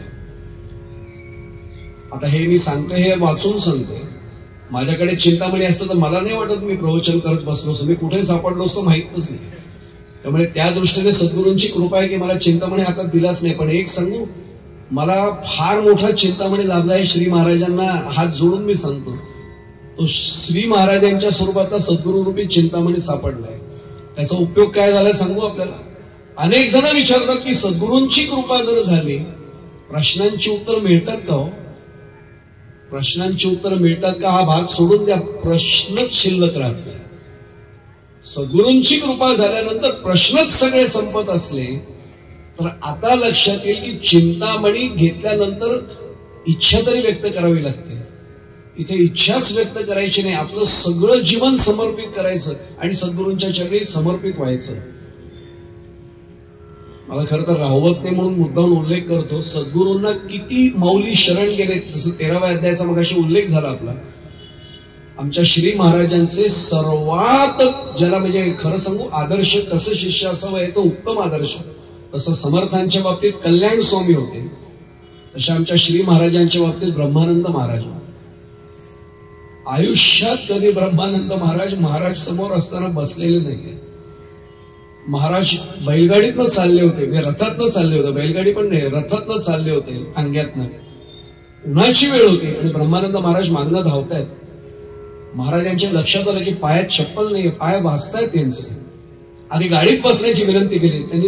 आता हे मी सांगतो, हे वाचून सांगतोय. माझ्याकडे चिंतामणी असतं तर मला नाही वाटत मी प्रवचन करत बसलो असतो, मी कुठे सापडलो असतो माहितच नाही. त्यामुळे त्या दृष्टीने सद्गुरूंची कृपा आहे की मला चिंतामणी हातात दिलाच नाही. पण एक सांगू, मला फार मोठा चिंतामणी लाभला आहे. श्री महाराजांना हात जोडून मी सांगतो, तो श्री महाराजांच्या स्वरूपातला सद्गुरू रूपी चिंतामणी सापडलाय. त्याचा उपयोग काय झाला सांगू आपल्याला. अनेक जण विचारतात की सद्गुरूंची कृपा जर झाली, प्रश्नांची उत्तर मिळतात का हो? प्रश्नांची उत्तर मिळतात का हा भाग सोडून द्या, प्रश्नच शिल्लक राहत नाही. सद्गुरूंची कृपा झाल्यानंतर प्रश्नच सगळे संपत असले तर आता लक्षात येईल की चिंतामणी घेतल्यानंतर इच्छा तरी व्यक्त करावी लागते. इथे इच्छाच व्यक्त करायची नाही, आपलं सगळं जीवन समर्पित करायचं आणि सद्गुरूंच्या चरणी समर्पित व्हायचं. मला खरं तर राहवत नाही म्हणून मुद्दाम उल्लेख करतो. सद्गुरूंना किती माऊली शरण गेले, जसं तेराव्या अध्यायाचा मगाशी उल्लेख झाला आपला. आमच्या श्री महाराजांचे सर्वात ज्याला म्हणजे खरं सांगू आदर्श कसं शिष्य असावं याचं उत्तम आदर्श, तसं समर्थांच्या बाबतीत कल्याण स्वामी होते, तशा आमच्या श्री महाराजांच्या बाबतीत ब्रह्मानंद महाराज. आयुष्यात कधी ब्रह्मानंद महाराज महाराज समोर असताना बसलेले नाहीये. महाराज बैलगाडीतनं चालले होते, रथातनं चालले होते, बैलगाडी पण नाही रथातनं चालले होते, अंग्यातनं. उन्हाची वेळ होती आणि ब्रह्मानंद महाराज मागणं धावतायत. महाराजांच्या लक्षात आलं की पायात चप्पल नाही, पाय भाजतायत त्यांचे. आधी गाडीत बसण्याची विनंती केली त्यांनी.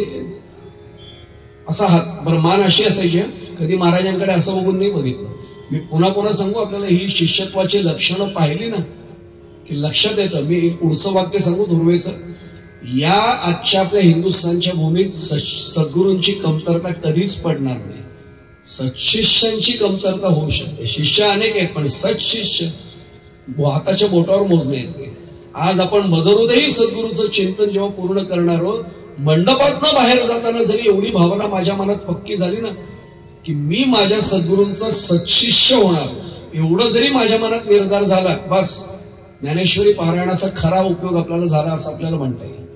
असा हात बरं मान अशी असायची, कधी महाराजांकडे असं बघून नाही बघितलं. मी पुन्हा पुन्हा सांगू आपल्याला, ही शिष्यत्वाची लक्षणं पाहिली ना की लक्षात येतं. मी पुढचं वाक्य सांगू धुर्वेचं, या आजच्या आपल्या हिंदुस्थानच्या भूमीत सद्गुरूंची कमतरता कधीच पडणार नाही. सत्शिष्यांची कमतरता होऊ शकते. शिष्य अनेक आहेत पण सत्शिष्य हाताच्या बोटावर मोजणे येते. आज आपण मजरूदही सद्गुरूचं चिंतन जेव्हा पूर्ण करणार आहोत, मंडपातनं बाहेर जाताना जरी एवढी भावना माझ्या मनात पक्की झाली ना की मी माझ्या सद्गुरूंचा सत्शिष्य होणार, एवढं जरी माझ्या मनात निर्धार झाला, बस ज्ञानेश्वरी पारायणाचा खरा उपयोग आपल्याला झाला असं आपल्याला म्हणता येईल.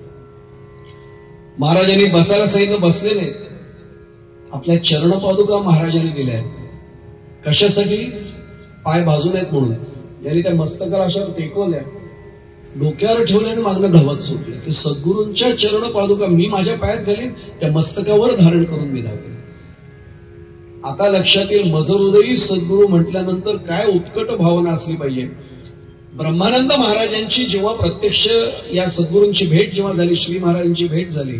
महाराजांनी बसायला सांगितलं, बसले नाही. आपल्या चरणपादुका महाराजांनी दिल्या आहेत. कशासाठी? पाय भाजून आहेत म्हणून. यांनी त्या मस्तकाला अशा टेकवल्या, डोक्यावर ठेवल्याने मागणं धावत सुटले की सद्गुरूंच्या चरणपादुका मी माझ्या पायात घालीन, त्या मस्तकावर धारण करून मी धावेन. आता लक्षात येईल मजरूदयी सद्गुरू म्हटल्यानंतर काय उत्कट भावना असली पाहिजे. ब्रह्मानंद महाराजांची जेव्हा प्रत्यक्ष या सद्गुरूंची भेट जेव्हा झाली, श्री महाराजांची भेट झाली,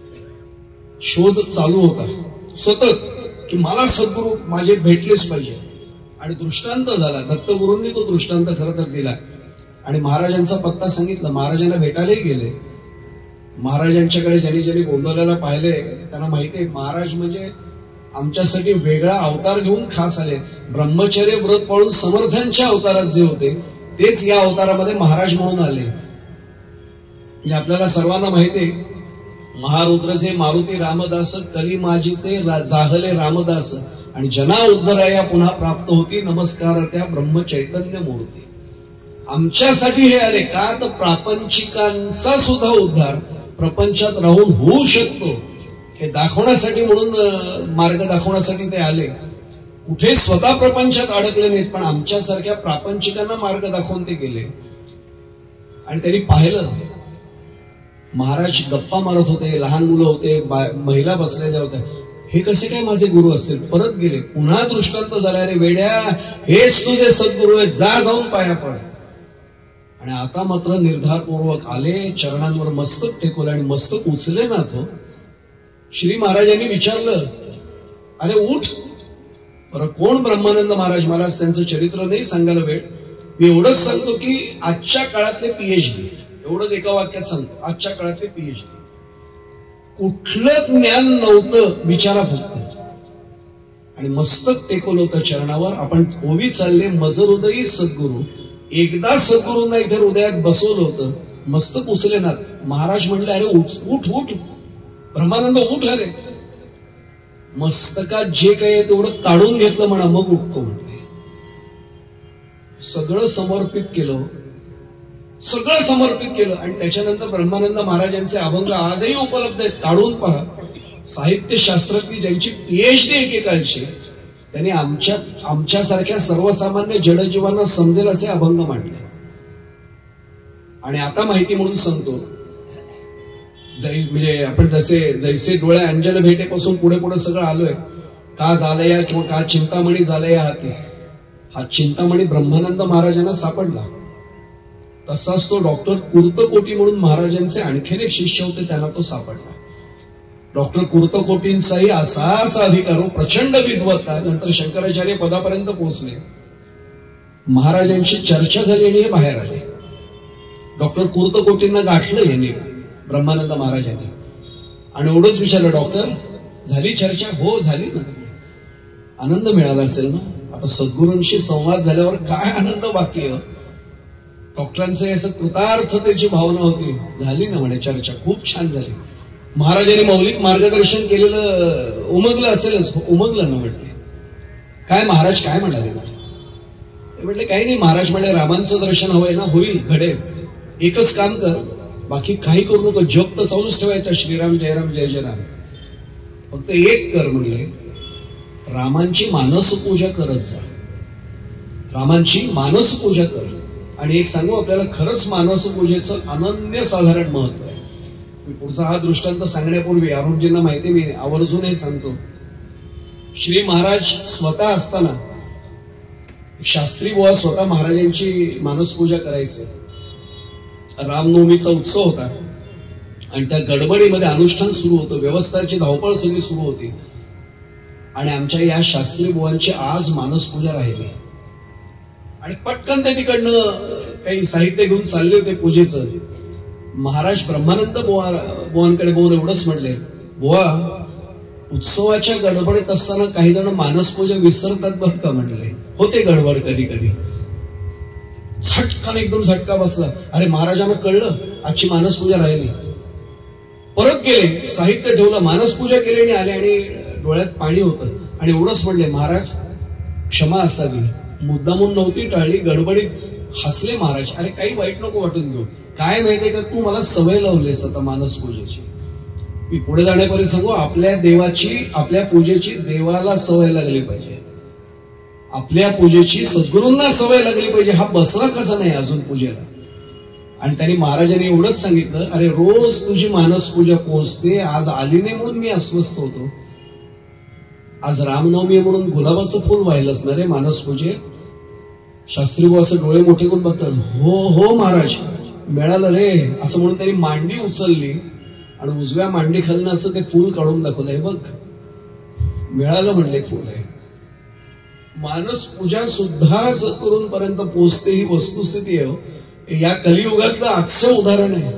शोध चालू होता सतत की मला सद्गुरू माझे भेटलेच पाहिजे. आणि दृष्टांत झाला, दत्तगुरूंनी तो दृष्टांत खरं तर दिला आणि महाराजांचा पत्ता सांगितला. महाराजांना भेटायलाही गेले. महाराजांच्याकडे ज्यांनी ज्यांनी गोंधळाला पाहिले त्यांना माहिती आहे महाराज म्हणजे आमच्यासाठी वेगळा अवतार घेऊन खास आले. ब्रह्मचर्य व्रत पाळून समर्थांच्या अवतारात जे होते तेच या अवतारामध्ये महाराज म्हणून आले. म्हणजे आपल्याला सर्वांना माहिती आहे, महारुद्रचे मारुती रामदास कली माजिते जाहले रामदास आणि जना उद्धराया पुन्हा प्राप्त होती नमस्कार त्या ब्रह्म चैतन्य मूर्ती. आमच्यासाठी हे आले का तर प्रापंचिकांचा सुद्धा उद्धार प्रपंचात राहून होऊ शकतो हे दाखवण्यासाठी, म्हणून मार्ग दाखवण्यासाठी ते आले. कुठे स्वतः प्रपंचात अडकले नाहीत पण आमच्यासारख्या प्रापंचिकांना मार्ग दाखवून ते गेले. आणि त्यांनी पाहिलं महाराज गप्पा मारत होते, लहान मुलं होते, महिला बसलेल्या होत्या. हे कसे काय माझे गुरु असतील? परत गेले. पुन्हा दृष्टांत झाला, रे वेड्या हेच तुझे सद्गुरू आहेत, जा जाऊन पाया पड. आणि आता मात्र निर्धारपूर्वक आले, चरणांवर मस्तक टेकवलं आणि मस्तक उचले ना तो. श्री महाराजांनी विचारलं, अरे उठ. बरं, कोण ब्रह्मानंद महाराज? मला त्यांचं चरित्र नाही सांगायला वेळ. मी एवढंच सांगतो की आजच्या काळातले पीएचडी, एवढंच एका वाक्यात सांगतो, आजच्या काळातले पीएचडी. कुठलं ज्ञान नव्हतं विचारा फक्त, आणि मस्तक टेकवलं होतं चरणावर. आपण ओवी चालले, मजर उदयी सद्गुरू. एकदा सद्गुरूंना इथे हृदयात बसवलं होतं, मस्तक उचले ना. महाराज म्हणले, अरे उठ उठ उठ ब्रह्मानंद उठ. अरे मस्तकात जे काही आहे तेवढं काढून घेतलं म्हणा, मग उठतो म्हणले. सगळं समर्पित केलं, सगळं समर्पित केलं. आणि त्याच्यानंतर ब्रह्मानंद महाराजांचे अभंग आजही उपलब्ध आहेत, काढून पहा. साहित्यशास्त्रातली ज्यांची पीएचडी एकेकाळची, त्यांनी आमच्या आमच्यासारख्या सर्वसामान्य जडजीवांना समजेल असे अभंग मांडले. आणि आता माहिती म्हणून सांगतो, जै म्हणजे आपण जसे जैसे डोळे अंजन भेटेपासून पुढे पुढे सगळं आलोय. का झालया किंवा का चिंतामणी झालया हाती, हा चिंतामणी ब्रह्मानंद महाराजांना सापडला. तसाच तो डॉक्टर कुर्तकोटी म्हणून महाराजांचे आणखीन एक शिष्य होते, त्यांना तो सापडला. डॉक्टर कुर्तकोटींचाही असाच अधिकार, प्रचंड विद्वत्ता. नंतर शंकराचार्य पदापर्यंत पोहोचले. महाराजांची चर्चा झाली आणि हे बाहेर आले. डॉक्टर कुर्तकोटींना गाठलं यांनी ब्रह्मानंद महाराजांनी, आणि एवढंच विचारलं, डॉक्टर झाली चर्चा? हो झाली ना. आनंद मिळाला असेल ना. आता सद्गुरूंशी संवाद झाल्यावर काय आनंद बाकी आहे. डॉक्टरांचं असं कृतार्थतेची भावना होती. झाली ना म्हणे चर्चा, खूप छान झाली. महाराजांनी मौलिक मार्गदर्शन केलेलं उमगलं असेलच. उमगलं ना म्हटले. काय महाराज काय म्हणाले? ते म्हटले काही नाही. महाराज म्हणे रामांचं दर्शन हवंय ना, होईल, घडेल. एकच काम कर, बाकी काही करू नको, जप तर चालूच ठेवायचा, श्रीराम जयराम जय जय राम. फक्त एक कर म्हणले, रामांची मानस पूजा करत जा. रामांची मानस पूजा कर. आणि एक सांगू आपल्याला, खरंच मानस पूजेचं अनन्यसाधारण महत्व आहे. मी पुढचा हा दृष्टांत सांगण्यापूर्वी अरुणजींना माहिती, मी आवर्जून हे सांगतो. श्री महाराज स्वतः असताना शास्त्री बुवा स्वतः महाराजांची मानस पूजा करायचे. रामनवमीचा उत्सव होता आणि त्या गडबडीमध्ये अनुष्ठान सुरू होतं, व्यवस्थाची धावपळ सगळी सुरू होती. आणि आमच्या या शास्त्री बुवांची आज मानस पूजा राहिली. आणि पटकन ते तिकडनं काही साहित्य घेऊन चालले होते पूजेचं. महाराज ब्रह्मानंद बुवा बुवांकडे बोल एवढंच म्हणले, बुवा उत्सवाच्या गडबडीत असताना काही जण मानस पूजा विसरतात बरं का. म्हणले होते गडबड कधी कधी. झटकान एकदम झटका बसला. अरे महाराजांना कळलं आजची मानस पूजा राहिली. परत गेले, साहित्य ठेवलं, मानस पूजा केली आणि आले. आणि डोळ्यात पाणी होतं. आणि एवढंच म्हणले, महाराज क्षमा असावी, मुद्दामून नव्हती टाळली, गडबडीत हसले महाराज. अरे काही वाईट नको वाटून घेऊ, काय माहितीये का, तू मला सवय लावलीस आता मानस पूजेची. मी पुढे जाण्यापर्यंत सांगू, आपल्या देवाची, आपल्या पूजेची देवाला सवय लागली पाहिजे. आपल्या पूजेची सद्गुरूंना सवय लागली पाहिजे. हा बसला कसा नाही अजून पूजेला. आणि त्यांनी महाराजांनी एवढंच सांगितलं, अरे रोज तुझी मानस पूजा पोहोचते, आज आली नाही म्हणून मी अस्वस्थ होतो. आज रामनवमी म्हणून गुलाबाचं फुल व्हायला असणार आहे मानस पूजे. शास्त्री भाऊ असं डोळे मोठे करून बघतात. हो हो महाराज मिळालं रे, असं म्हणून त्यांनी मांडी उचलली आणि उजव्या मांडी खालनं असं ते फुल काढून दाखवलंय. बघ मिळालं म्हणले फुल आहे. मानस पूजा सुद्धा सद्गुरूंपर्यंत पोहोचते, ही वस्तुस्थिती आहे. या कलियुगातलं आजचं उदाहरण आहे.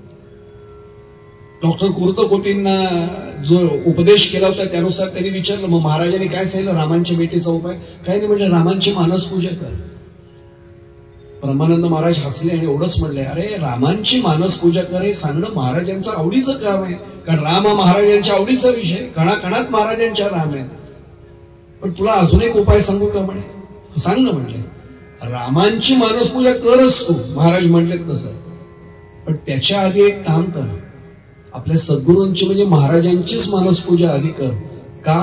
डॉक्टर कुर्तकोटींना जो उपदेश केला होता त्यानुसार त्यांनी विचारलं, मग महाराजांनी काय सांगितलं रामांच्या भेटीचा उपाय? काय नाही म्हणले, रामांची मानस पूजा कर. ब्रह्मानंद महाराज हसले आणि एवढंच म्हणले, अरे रामांची मानस पूजा कर हे सांगणं महाराजांचं आवडीचं काम आहे. कारण राम हा महाराजांच्या आवडीचा विषय, कणाकणात महाराजांच्या राम आहे. पण तुला अजून एक उपाय सांगू का म्हणे? सांग ना म्हणले. रामांची मानस पूजा करच तू, महाराज म्हणलेत तसं. पण त्याच्या आधी एक काम कर, आपल्या सद्गुरूंची म्हणजे महाराजांचीच मानस पूजा आधी कर. का?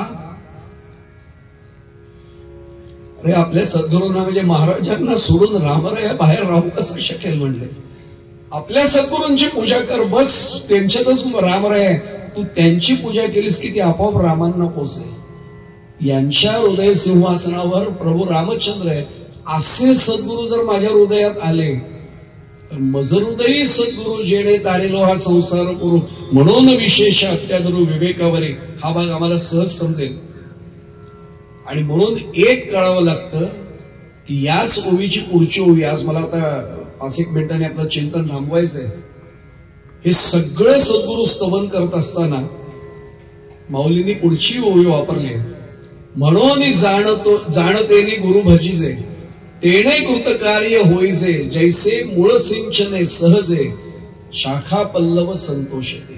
अरे आपल्या सद्गुरूंना म्हणजे महाराजांना सोडून रामराया बाहेर राहू कसं शकेल म्हणले. आपल्या सद्गुरूंची पूजा कर, बस त्यांच्यातच रामराय. तू त्यांची पूजा केलीस की ती आपोआप रामांना पोचेल. यांच्या हृदय सिंहासनावर प्रभू रामचंद्र आहेत. असे सद्गुरू जर माझ्या हृदयात आले मजरुदयी सद्गुरु जेणे तारेलो हा संसार करू म्हणून विशेष अत्यादरू विवेकावरे हा भाग आम्हाला सहज समजेल. आणि म्हणून एक कळावं लागतं की याच ओवीची पुढची ओवी, आज मला आता पाच एक मिनिटांनी आपलं चिंतन थांबवायचंय. हे सगळं सद्गुरु स्तवन करत असताना माऊलींनी पुढची ओवी वापरली. म्हणून जाणतो जाणतेनी गुरु भजीजे तेणे कृतकार्य होईजे जैसे मूळ सिंचने सहजे शाखा पल्लव संतोषते.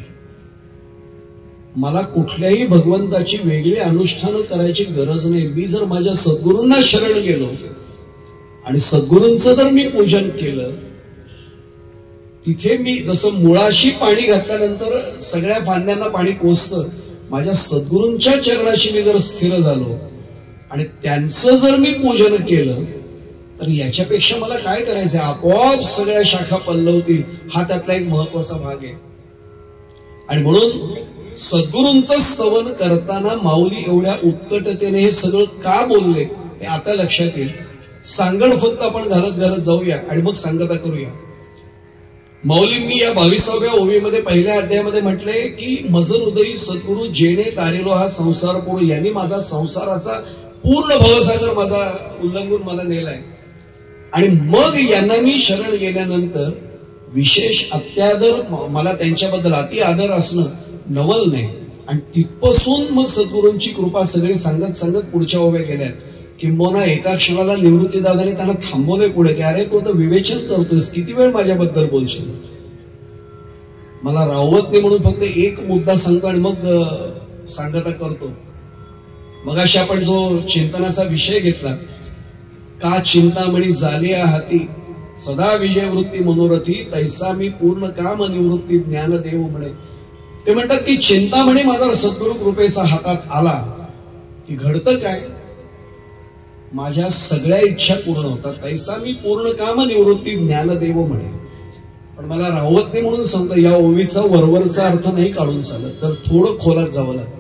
मला कुठल्याही भगवंताची वेगळी अनुष्ठानं करायची गरज नाही. मी जर माझ्या सद्गुरूंना शरण गेलो आणि सद्गुरूंचं जर मी पूजन केलं, तिथे मी जसं मुळाशी पाणी घातल्यानंतर सगळ्या फांद्यांना पाणी पोचतं, माझ्या सद्गुरूंच्या चरणाशी मी जर स्थिर झालो आणि त्यांचं जर मी पूजन केलं तर याच्यापेक्षा मला काय करायचंय? आपोआप सगळ्या शाखा पल्लवतील. हा त्यातला एक महत्वाचा भाग आहे. आणि म्हणून सद्गुरूंचं स्तवन करताना माऊली एवढ्या उत्कटतेने हे सगळं का बोलले हे आता लक्षात येईल. सांगड फक्त आपण घालत घालत जाऊया आणि मग सांगता करूया. माऊलींनी या बावीसाव्या ओवीमध्ये पहिल्या अध्यायामध्ये म्हटले की मज हृदयी सद्गुरु जेणे तारेलो हा संसार पूर्ण, यांनी माझा संसाराचा पूर्ण भवसागर माझा उल्लंघून मला नेलाय. आणि मग यांना मी शरण गेल्यानंतर विशेष अत्यादर, मला त्यांच्याबद्दल अति आदर असणं नवल नाही. आणि तिथपासून मग सद्गुरूंची कृपा सगळी सांगत सांगत पुढच्या ओव्या गेल्यात. किंबहुना एका क्षणाला निवृत्तीदादाने त्यांना थांबवले पुढे की अरे तू तर विवेचन करतोयस, किती वेळ माझ्याबद्दल बोलशील. मला राहवत नाही म्हणून फक्त एक मुद्दा सांगतो आणि मग सांगता करतो. मग अशी आपण जो चिंतनाचा विषय घेतला, का चिंतामणी झालिया हाती सदा विजय वृत्ती मनोरथी तैसा मी पूर्ण काम निवृत्ती ज्ञान देव म्हणे. ते म्हणतात की चिंतामणी माझा सद्गुरु कृपेचा हातात आला की घडतं काय? माझ्या सगळ्या इच्छा पूर्ण होतात. तैसा मी पूर्ण काम निवृत्ती ज्ञानदेव म्हणे. पण मला राहवत नाही म्हणून सांगतो, या ओवीचा वरवरचा अर्थ नाही काढून चालत, तर थोडं खोलात जावं लागतं.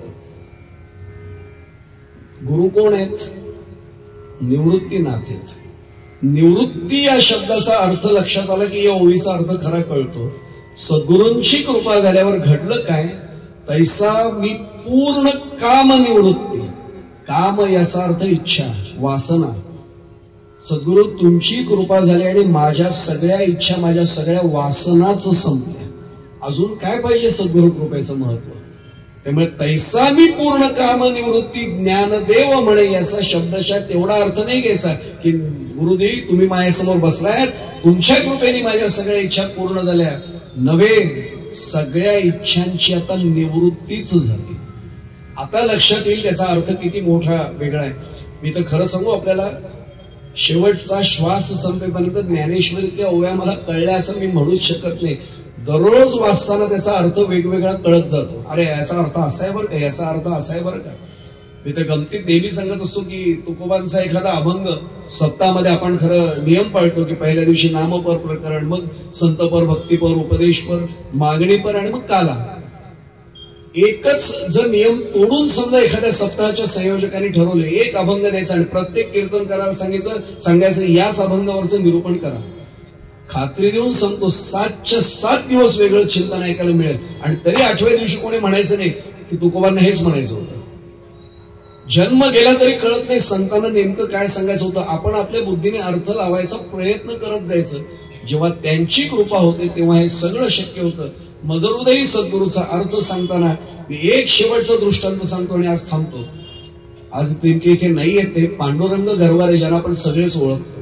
गुरु कोण आहेत? निवृत्तीनाथ आहेत. निवृत्ती या शब्दाचा अर्थ लक्षात आला की या ओवीचा अर्थ खरा कळतो. सद्गुरूंची कृपा झाल्यावर घडलं काय? तैसा मी पूर्ण काम निवृत्ती. काम याचा अर्थ इच्छा, वासना. सद्गुरु तुमची कृपा झाली आणि माझ्या सगळ्या इच्छा, माझ्या सगळ्या वासनाच संपल्या. अजून काय पाहिजे सद्गुरु कृपेचं महत्व? त्यामुळे तैसा मी पूर्ण काम निवृत्ती ज्ञानदेव म्हणे. याचा शब्दशः तेवढा अर्थ नाही घ्यायचा की गुरुदेव तुम्ही माझ्यासमोर बसलाय, तुमच्या कृपेने माझ्या सगळ्या इच्छा पूर्ण झाल्या. नव्हे, सगळ्या इच्छांची आता निवृत्तीच झाली. आता लक्षात येईल त्याचा अर्थ किती मोठा वेगळा आहे. मी तर खरं सांगू, आपल्याला शेवटचा श्वास संपेपर्यंत ज्ञानेश्वरीतल्या ओव्या मला कळल्या असं मी म्हणूच शकत नाही. दररोज वाचताना त्याचा अर्थ वेगवेगळा कळत जातो. अरे याचा अर्थ असा आहे बरं का, याचा अर्थ असा आहे बरं का. मी तर गमतीत नेहमी सांगत असतो की तुकोबांचा एखादा अभंग सप्ताहामध्ये आपण खरं नियम पाळतो की पहिल्या दिवशी नामपर प्रकरण, मग संतपर, भक्तीपर, उपदेशपर, मागणीपर आणि मग काला. एकच जर नियम तोडून समजा एखाद्या सप्ताहाच्या संयोजकांनी ठरवले एक अभंग द्यायचा आणि प्रत्येक कीर्तन करायला सांगितलं सांगायचं याच अभंगावरचं निरूपण करा, खात्री देऊन सांगतो सातच्या सात दिवस वेगळं चिंतन ऐकायला मिळेल. आणि तरी आठव्या दिवशी कोणी म्हणायचं नाही की तुकोबांना हेच म्हणायचं होतं. जन्म गेला तरी कळत नाही संतांना नेमकं काय सांगायचं होतं. आपण आपल्या बुद्धीने अर्थ लावायचा प्रयत्न करत जायचं. जेव्हा त्यांची कृपा होते तेव्हा हे सगळं शक्य होतं. मजहृदयी सद्गुरूचा अर्थ सांगताना मी एक शेवटचा दृष्टांत सांगतो आणि आज थांबतो. आज नेमके इथे नाही आहेत ते पांडुरंग गरवारे, ज्यांना आपण सगळेच ओळखतो.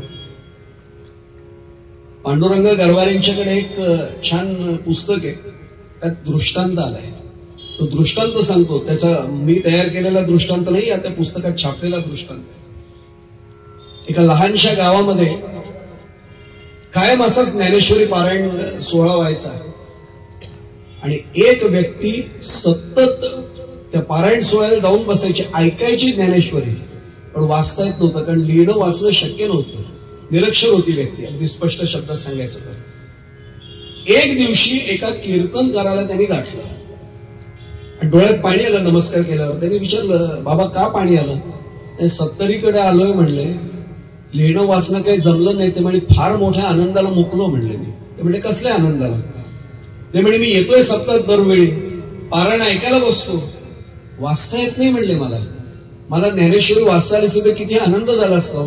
पांडुरंग गरवारेंच्याकडे एक छान पुस्तक आहे, त्यात दृष्टांत आलाय. तो दृष्टांत सांगतो. त्याचा मी तयार केलेला दृष्टांत नाही, त्या पुस्तकात छापलेला दृष्टांत. एका लहानशा गावामध्ये कायम असाच ज्ञानेश्वरी पारायण सोहळा व्हायचा आणि एक व्यक्ती सतत त्या पारायण सोहळ्याला जाऊन बसायची, ऐकायची ज्ञानेश्वरी, पण वाचता येत नव्हतं कारण लिहिणं वाचणं शक्य नव्हतं. निरक्षर होती व्यक्ती, अगदी स्पष्ट शब्दात सांगायचं तर. एक दिवशी एका कीर्तन करायला त्यांनी गाठलं आणि डोळ्यात पाणी आलं. नमस्कार केल्यावर त्यांनी विचारलं, बाबा का पाणी आलं? सत्तरीकडे आलोय म्हणले, लिहिणं वाचणं काही जमलं नाही ते, म्हणजे फार मोठ्या आनंदाला मुकलो म्हणले मी. ते म्हणजे कसल्या आनंदाला? ते म्हणजे मी येतोय सप्ताहात दरवेळी, पारायण ऐकायला बसतो, वाचता येत नाही म्हणले मला. मला ज्ञानेश्वरी वाचता आली सुद्धा किती आनंद झाला असता.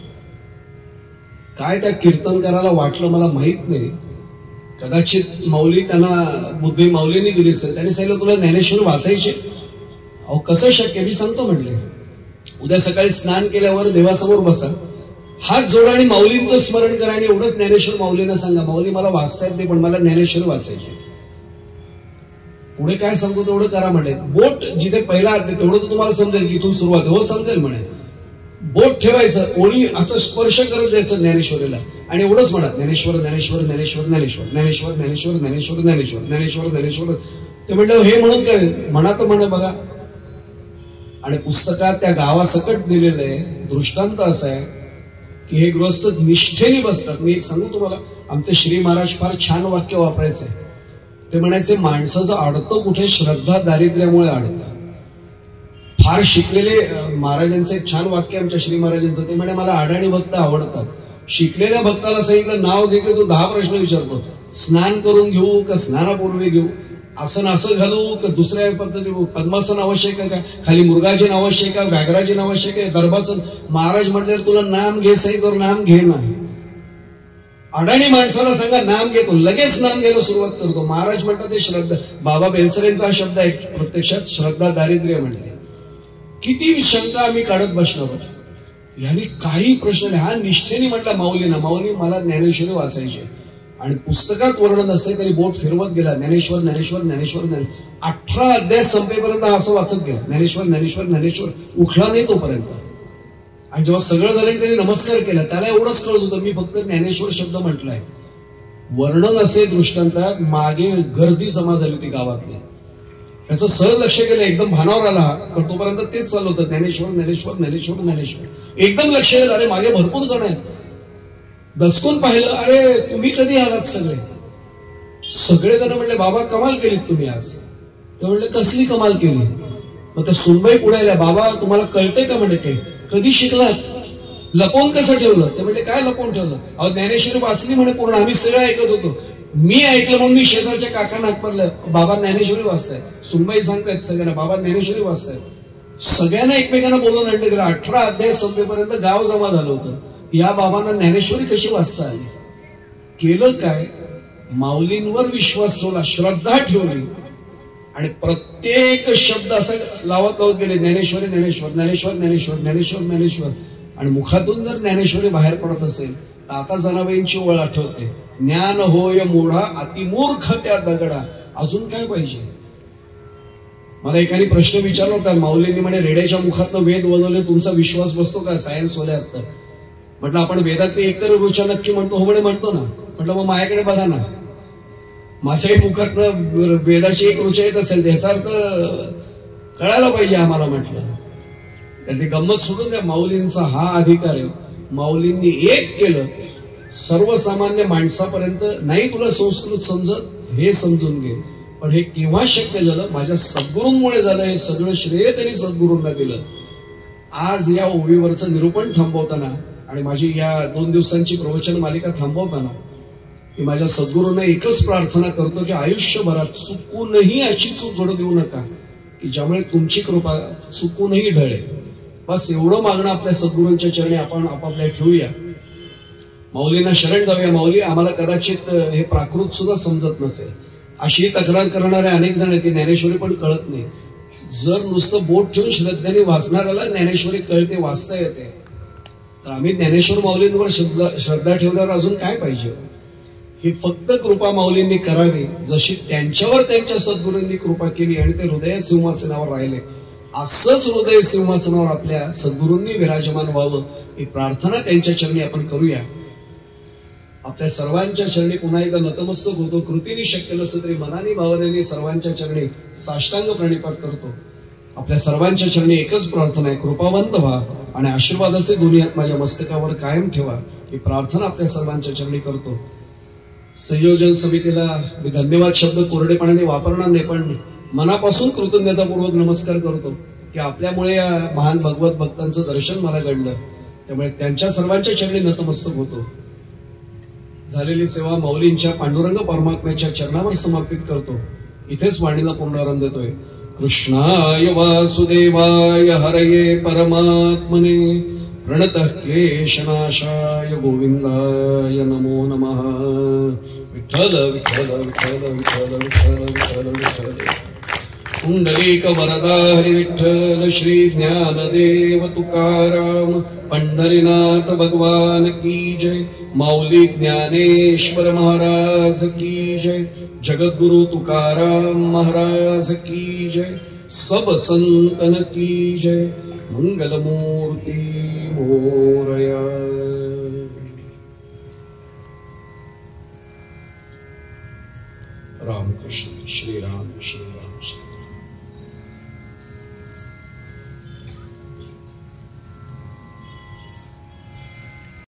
काय त्या कीर्तनकाराला वाटलं मला माहित नाही. कदाचित माऊली त्यांना बुद्धी माऊलींनी दिली असेल. त्यांनी सांगितलं तुला ज्ञानेश्वरी वाचायचे? अहो कसं शक्य? मी सांगतो म्हणले, उद्या सकाळी स्नान केल्यावर देवासमोर बसा, हात जोडा आणि माऊलींचं स्मरण करा आणि एवढं ज्ञानेश्वर माऊलींना सांगा, माऊली मला वाचता येत नाही पण मला ज्ञानेश्वरी वाचायची. पुढे काय सांगतो तेवढं करा म्हणे. बोट जिथे पहिला हात तेवढं तर तुम्हाला समजेल की इथून सुरुवात. हो समजेल म्हणे. बोट ठेवायचं, ओळी असं स्पर्श करत जायचं ज्ञानेश्वरीला आणि एवढंच म्हणा ज्ञानेश्वर ज्ञानेश्वर ज्ञानेश्वर ज्ञानेश्वर ज्ञानेश्वर ज्ञानेश्वर ज्ञानेश्वर ज्ञानेश्वर ज्ञानेश्वर ज्ञानेश्वर. ते म्हणलं हे म्हणून काय म्हणा तर म्हणे बघा. आणि पुस्तकात त्या गावासकट दिलेलं आहे. दृष्टांत असा आहे की हे गृहस्थ निष्ठेने बसतात. मी एक सांगू तुम्हाला, आमचे श्री महाराज फार छान वाक्य वापरायचे. ते म्हणायचे माणसाचं अडतं कुठे? श्रद्धा दारिद्र्यामुळे अडतं. फार शिकलेले महाराजांचं एक छान वाक्य आमच्या श्री महाराजांचं. ते म्हणे मला अडाणी भक्त आवडतात. शिकलेल्या भक्ताला सांगितलं नाव घे की तो दहा प्रश्न विचारतो. स्नान करून घेऊ का स्नानापूर्वी घेऊ? आसन असं घालू का दुसऱ्या पद्धती? पद्मासन आवश्यक आहे का? खाली मुर्गाजीन आवश्यक आहे? व्याघ्राजीन आवश्यक आहे? दर्भासन? महाराज म्हटल्यावर तुला नाम घे सही कर, नाम घे ना. अडाणी माणसाला सांगा नाम घेतो, लगेच नाम घ्यायला सुरुवात करतो. महाराज म्हणतात ते श्रद्धा. बाबा बेलसरेंचा हा शब्द आहे प्रत्यक्षात श्रद्धा दारिद्र्य म्हणले. किती शंका आम्ही काढत बसणार. यांनी काही प्रश्न नाही. हा निष्ठेने म्हटला माऊलीना, माऊली मला ज्ञानेश्वरी वाचायची. आणि पुस्तकात वर्णन असे तरी बोट फिरवत गेला ज्ञानेश्वर ज्ञानेश्वर ज्ञानेश्वर ज्ञानेश्वर. अठरा अध्याय संपेपर्यंत असं वाचत गेला ज्ञानेश्वर ज्ञानेश्वर ज्ञानेश्वर. उठला नाही तोपर्यंत. आणि जेव्हा सगळं झालं त्यांनी नमस्कार केला, त्याला एवढंच कळत होतं मी फक्त ज्ञानेश्वर शब्द म्हटलाय. वर्णन असे दृष्टांतात मागे गर्दी जमा झाली होती गावातली. याचं सहज लक्ष गेलं, एकदम भानावर आला तर तोपर्यंत तेच चालू होतं ज्ञानेश्वर ज्ञानेश्वर ज्ञानेश्वर ज्ञानेश्वर. एकदम लक्ष गेलं, अरे मागे भरपूर जण आहेत. दचकून पाहिलं, अरे तुम्ही कधी आलात सगळे? सगळेजण म्हणले बाबा कमाल केलीत तुम्ही आज. ते म्हणले कसली कमाल केली? मग त्या सुनबाई पुढे आल्या, बाबा तुम्हाला कळतंय का? म्हणजे काय कधी शिकलात? लपवून कसं ठेवलं? ते म्हणजे काय लपवून ठेवलं? अहो ज्ञानेश्वरी वाचली म्हणे पूर्ण, आम्ही सगळं ऐकत होतो. मी ऐकलं म्हणून मी शेजारच्या काकांना हात पडलं, बाबा ज्ञानेश्वरी वाचताय. सुनबाई सांगतायत सगळ्यांना बाबा ज्ञानेश्वरी वाचताय. सगळ्यांना एकमेकांना बोलून आणलं गेलं. अठरा अध्याय संपेपर्यंत गाव जमा झालं होतं. या बाबांना ज्ञानेश्वरी कशी वाचता आली? केलं काय? माऊलींवर विश्वास ठेवला, श्रद्धा ठेवली आणि प्रत्येक शब्द असा लावत लावत गेले ज्ञानेश्वरी ज्ञानेश्वर ज्ञानेश्वर ज्ञानेश्वर ज्ञानेश्वर ज्ञानेश्वर. आणि मुखातून जर ज्ञानेश्वरी बाहेर पडत असेल तर आता जनाबाईंची ओळ आठवते, ज्ञान होय मूढा अतिमूर्ख त्या दगडा. अजून काय पाहिजे? मला एकाने प्रश्न विचारला होता. माऊलींनी म्हणे रेड्याच्या मुखातनं वेद बनवले, तुमचा विश्वास बसतो का? सायन्स होल्या तर म्हटलं आपण वेदातली एकतर ऋचा नक्की म्हणतो. हो म्हणे म्हणतो ना. म्हटलं मग माझ्याकडे बघा ना, माझ्याही मुखातनं वेदाची एक ऋचा येत असेल त्याचा अर्थ कळायला पाहिजे आम्हाला. म्हटलं त्याची गंमत सोडून द्या. माऊलींचा हा अधिकार आहे. माऊलींनी एक केलं, सर्वसामान्य माणसापर्यंत नाही तुला संस्कृत समजत हे समजून घे. पण हे केव्हा शक्य झालं? माझ्या सद्गुरूंमुळे झालं. हे सगळं श्रेय त्यांनी सद्गुरूंना दिलं. आज या ओवीवरचं निरूपण थांबवताना आणि माझी या दोन दिवसांची प्रवचन मालिका थांबवताना मी माझ्या सद्गुरूंना एकच प्रार्थना करतो की आयुष्यभरात चुकूनही अशी चूक घडू देऊ नका की ज्यामुळे तुमची कृपा चुकूनही ढळे. बस एवढं मागणं आपल्या सद्गुरूंच्या चरणी आपण आपापल्या ठेवूया. माऊलींना शरण जाऊया. माऊली आम्हाला कदाचित हे प्राकृत सुद्धा समजत नसेल अशी तक्रार करणारे अनेक जण आहेत की ज्ञानेश्वरी पण कळत नाही. जर नुसतं बोट ठेवून श्रद्धेने वाचणाऱ्याला ज्ञानेश्वरी कळते, वाचता येते, तर आम्ही ज्ञानेश्वर माऊलींवर श्रद्धा ठेवल्यावर अजून काय पाहिजे? ही फक्त कृपा माऊलींनी करावी जशी त्यांच्यावर त्यांच्या सद्गुरूंनी कृपा केली आणि ते हृदय सिंहासनावर राहिले. असंच हृदय सिंहासनावर आपल्या सद्गुरूंनी विराजमान व्हावं ही प्रार्थना त्यांच्या चरणी आपण करूया. आपल्या सर्वांच्या चरणी पुन्हा एकदा नतमस्तक होतो. कृतीने शक्य नसलं तरी मनाने भावनेने सर्वांच्या चरणी साष्टांग प्रणिपात करतो. आपल्या सर्वांच्या चरणी एकच प्रार्थना आहे, कृपावंत व्हा आणि आशीर्वादाचे दोन्ही हात माझ्या मस्तकावर कायम ठेवा ही प्रार्थना आपल्या सर्वांच्या चरणी करतो. संयोजन समितीला मी धन्यवाद शब्द कोरडेपणाने वापरणार नाही, पण मनापासून कृतज्ञतापूर्वक नमस्कार करतो की आपल्यामुळे या महान भगवत भक्तांचं दर्शन मला घडलं. त्यामुळे त्यांच्या सर्वांच्या चरणी नतमस्तक होतो. झालेली सेवा माऊलींच्या पांडुरंग परमात्म्याच्या चरणावर समर्पित करतो. इथेच वाणीला पूर्णाराम देतोय. कृष्णाय वासुदेवाय हरये परमात्मने प्रणतः क्लेशनाशाय गोविंदाय नमो नमः. विठ्ठल विठ्ठल विठ्ठल विठ्ठल विठ्ठल विठ्ठल विठ्ठल. पुंडलिक वरदा हरी विठ्ठल. श्री ज्ञानदेव तुकाराम पंढरीनाथ भगवान की जय. माऊली ज्ञानेश्वर महाराज की जय. जगद्गुरु तुकाराम महाराज की जय. सब संतन की जय. मंगलमूर्ती मोरया. रामकृष्ण श्री राम श्री राम श्री राम.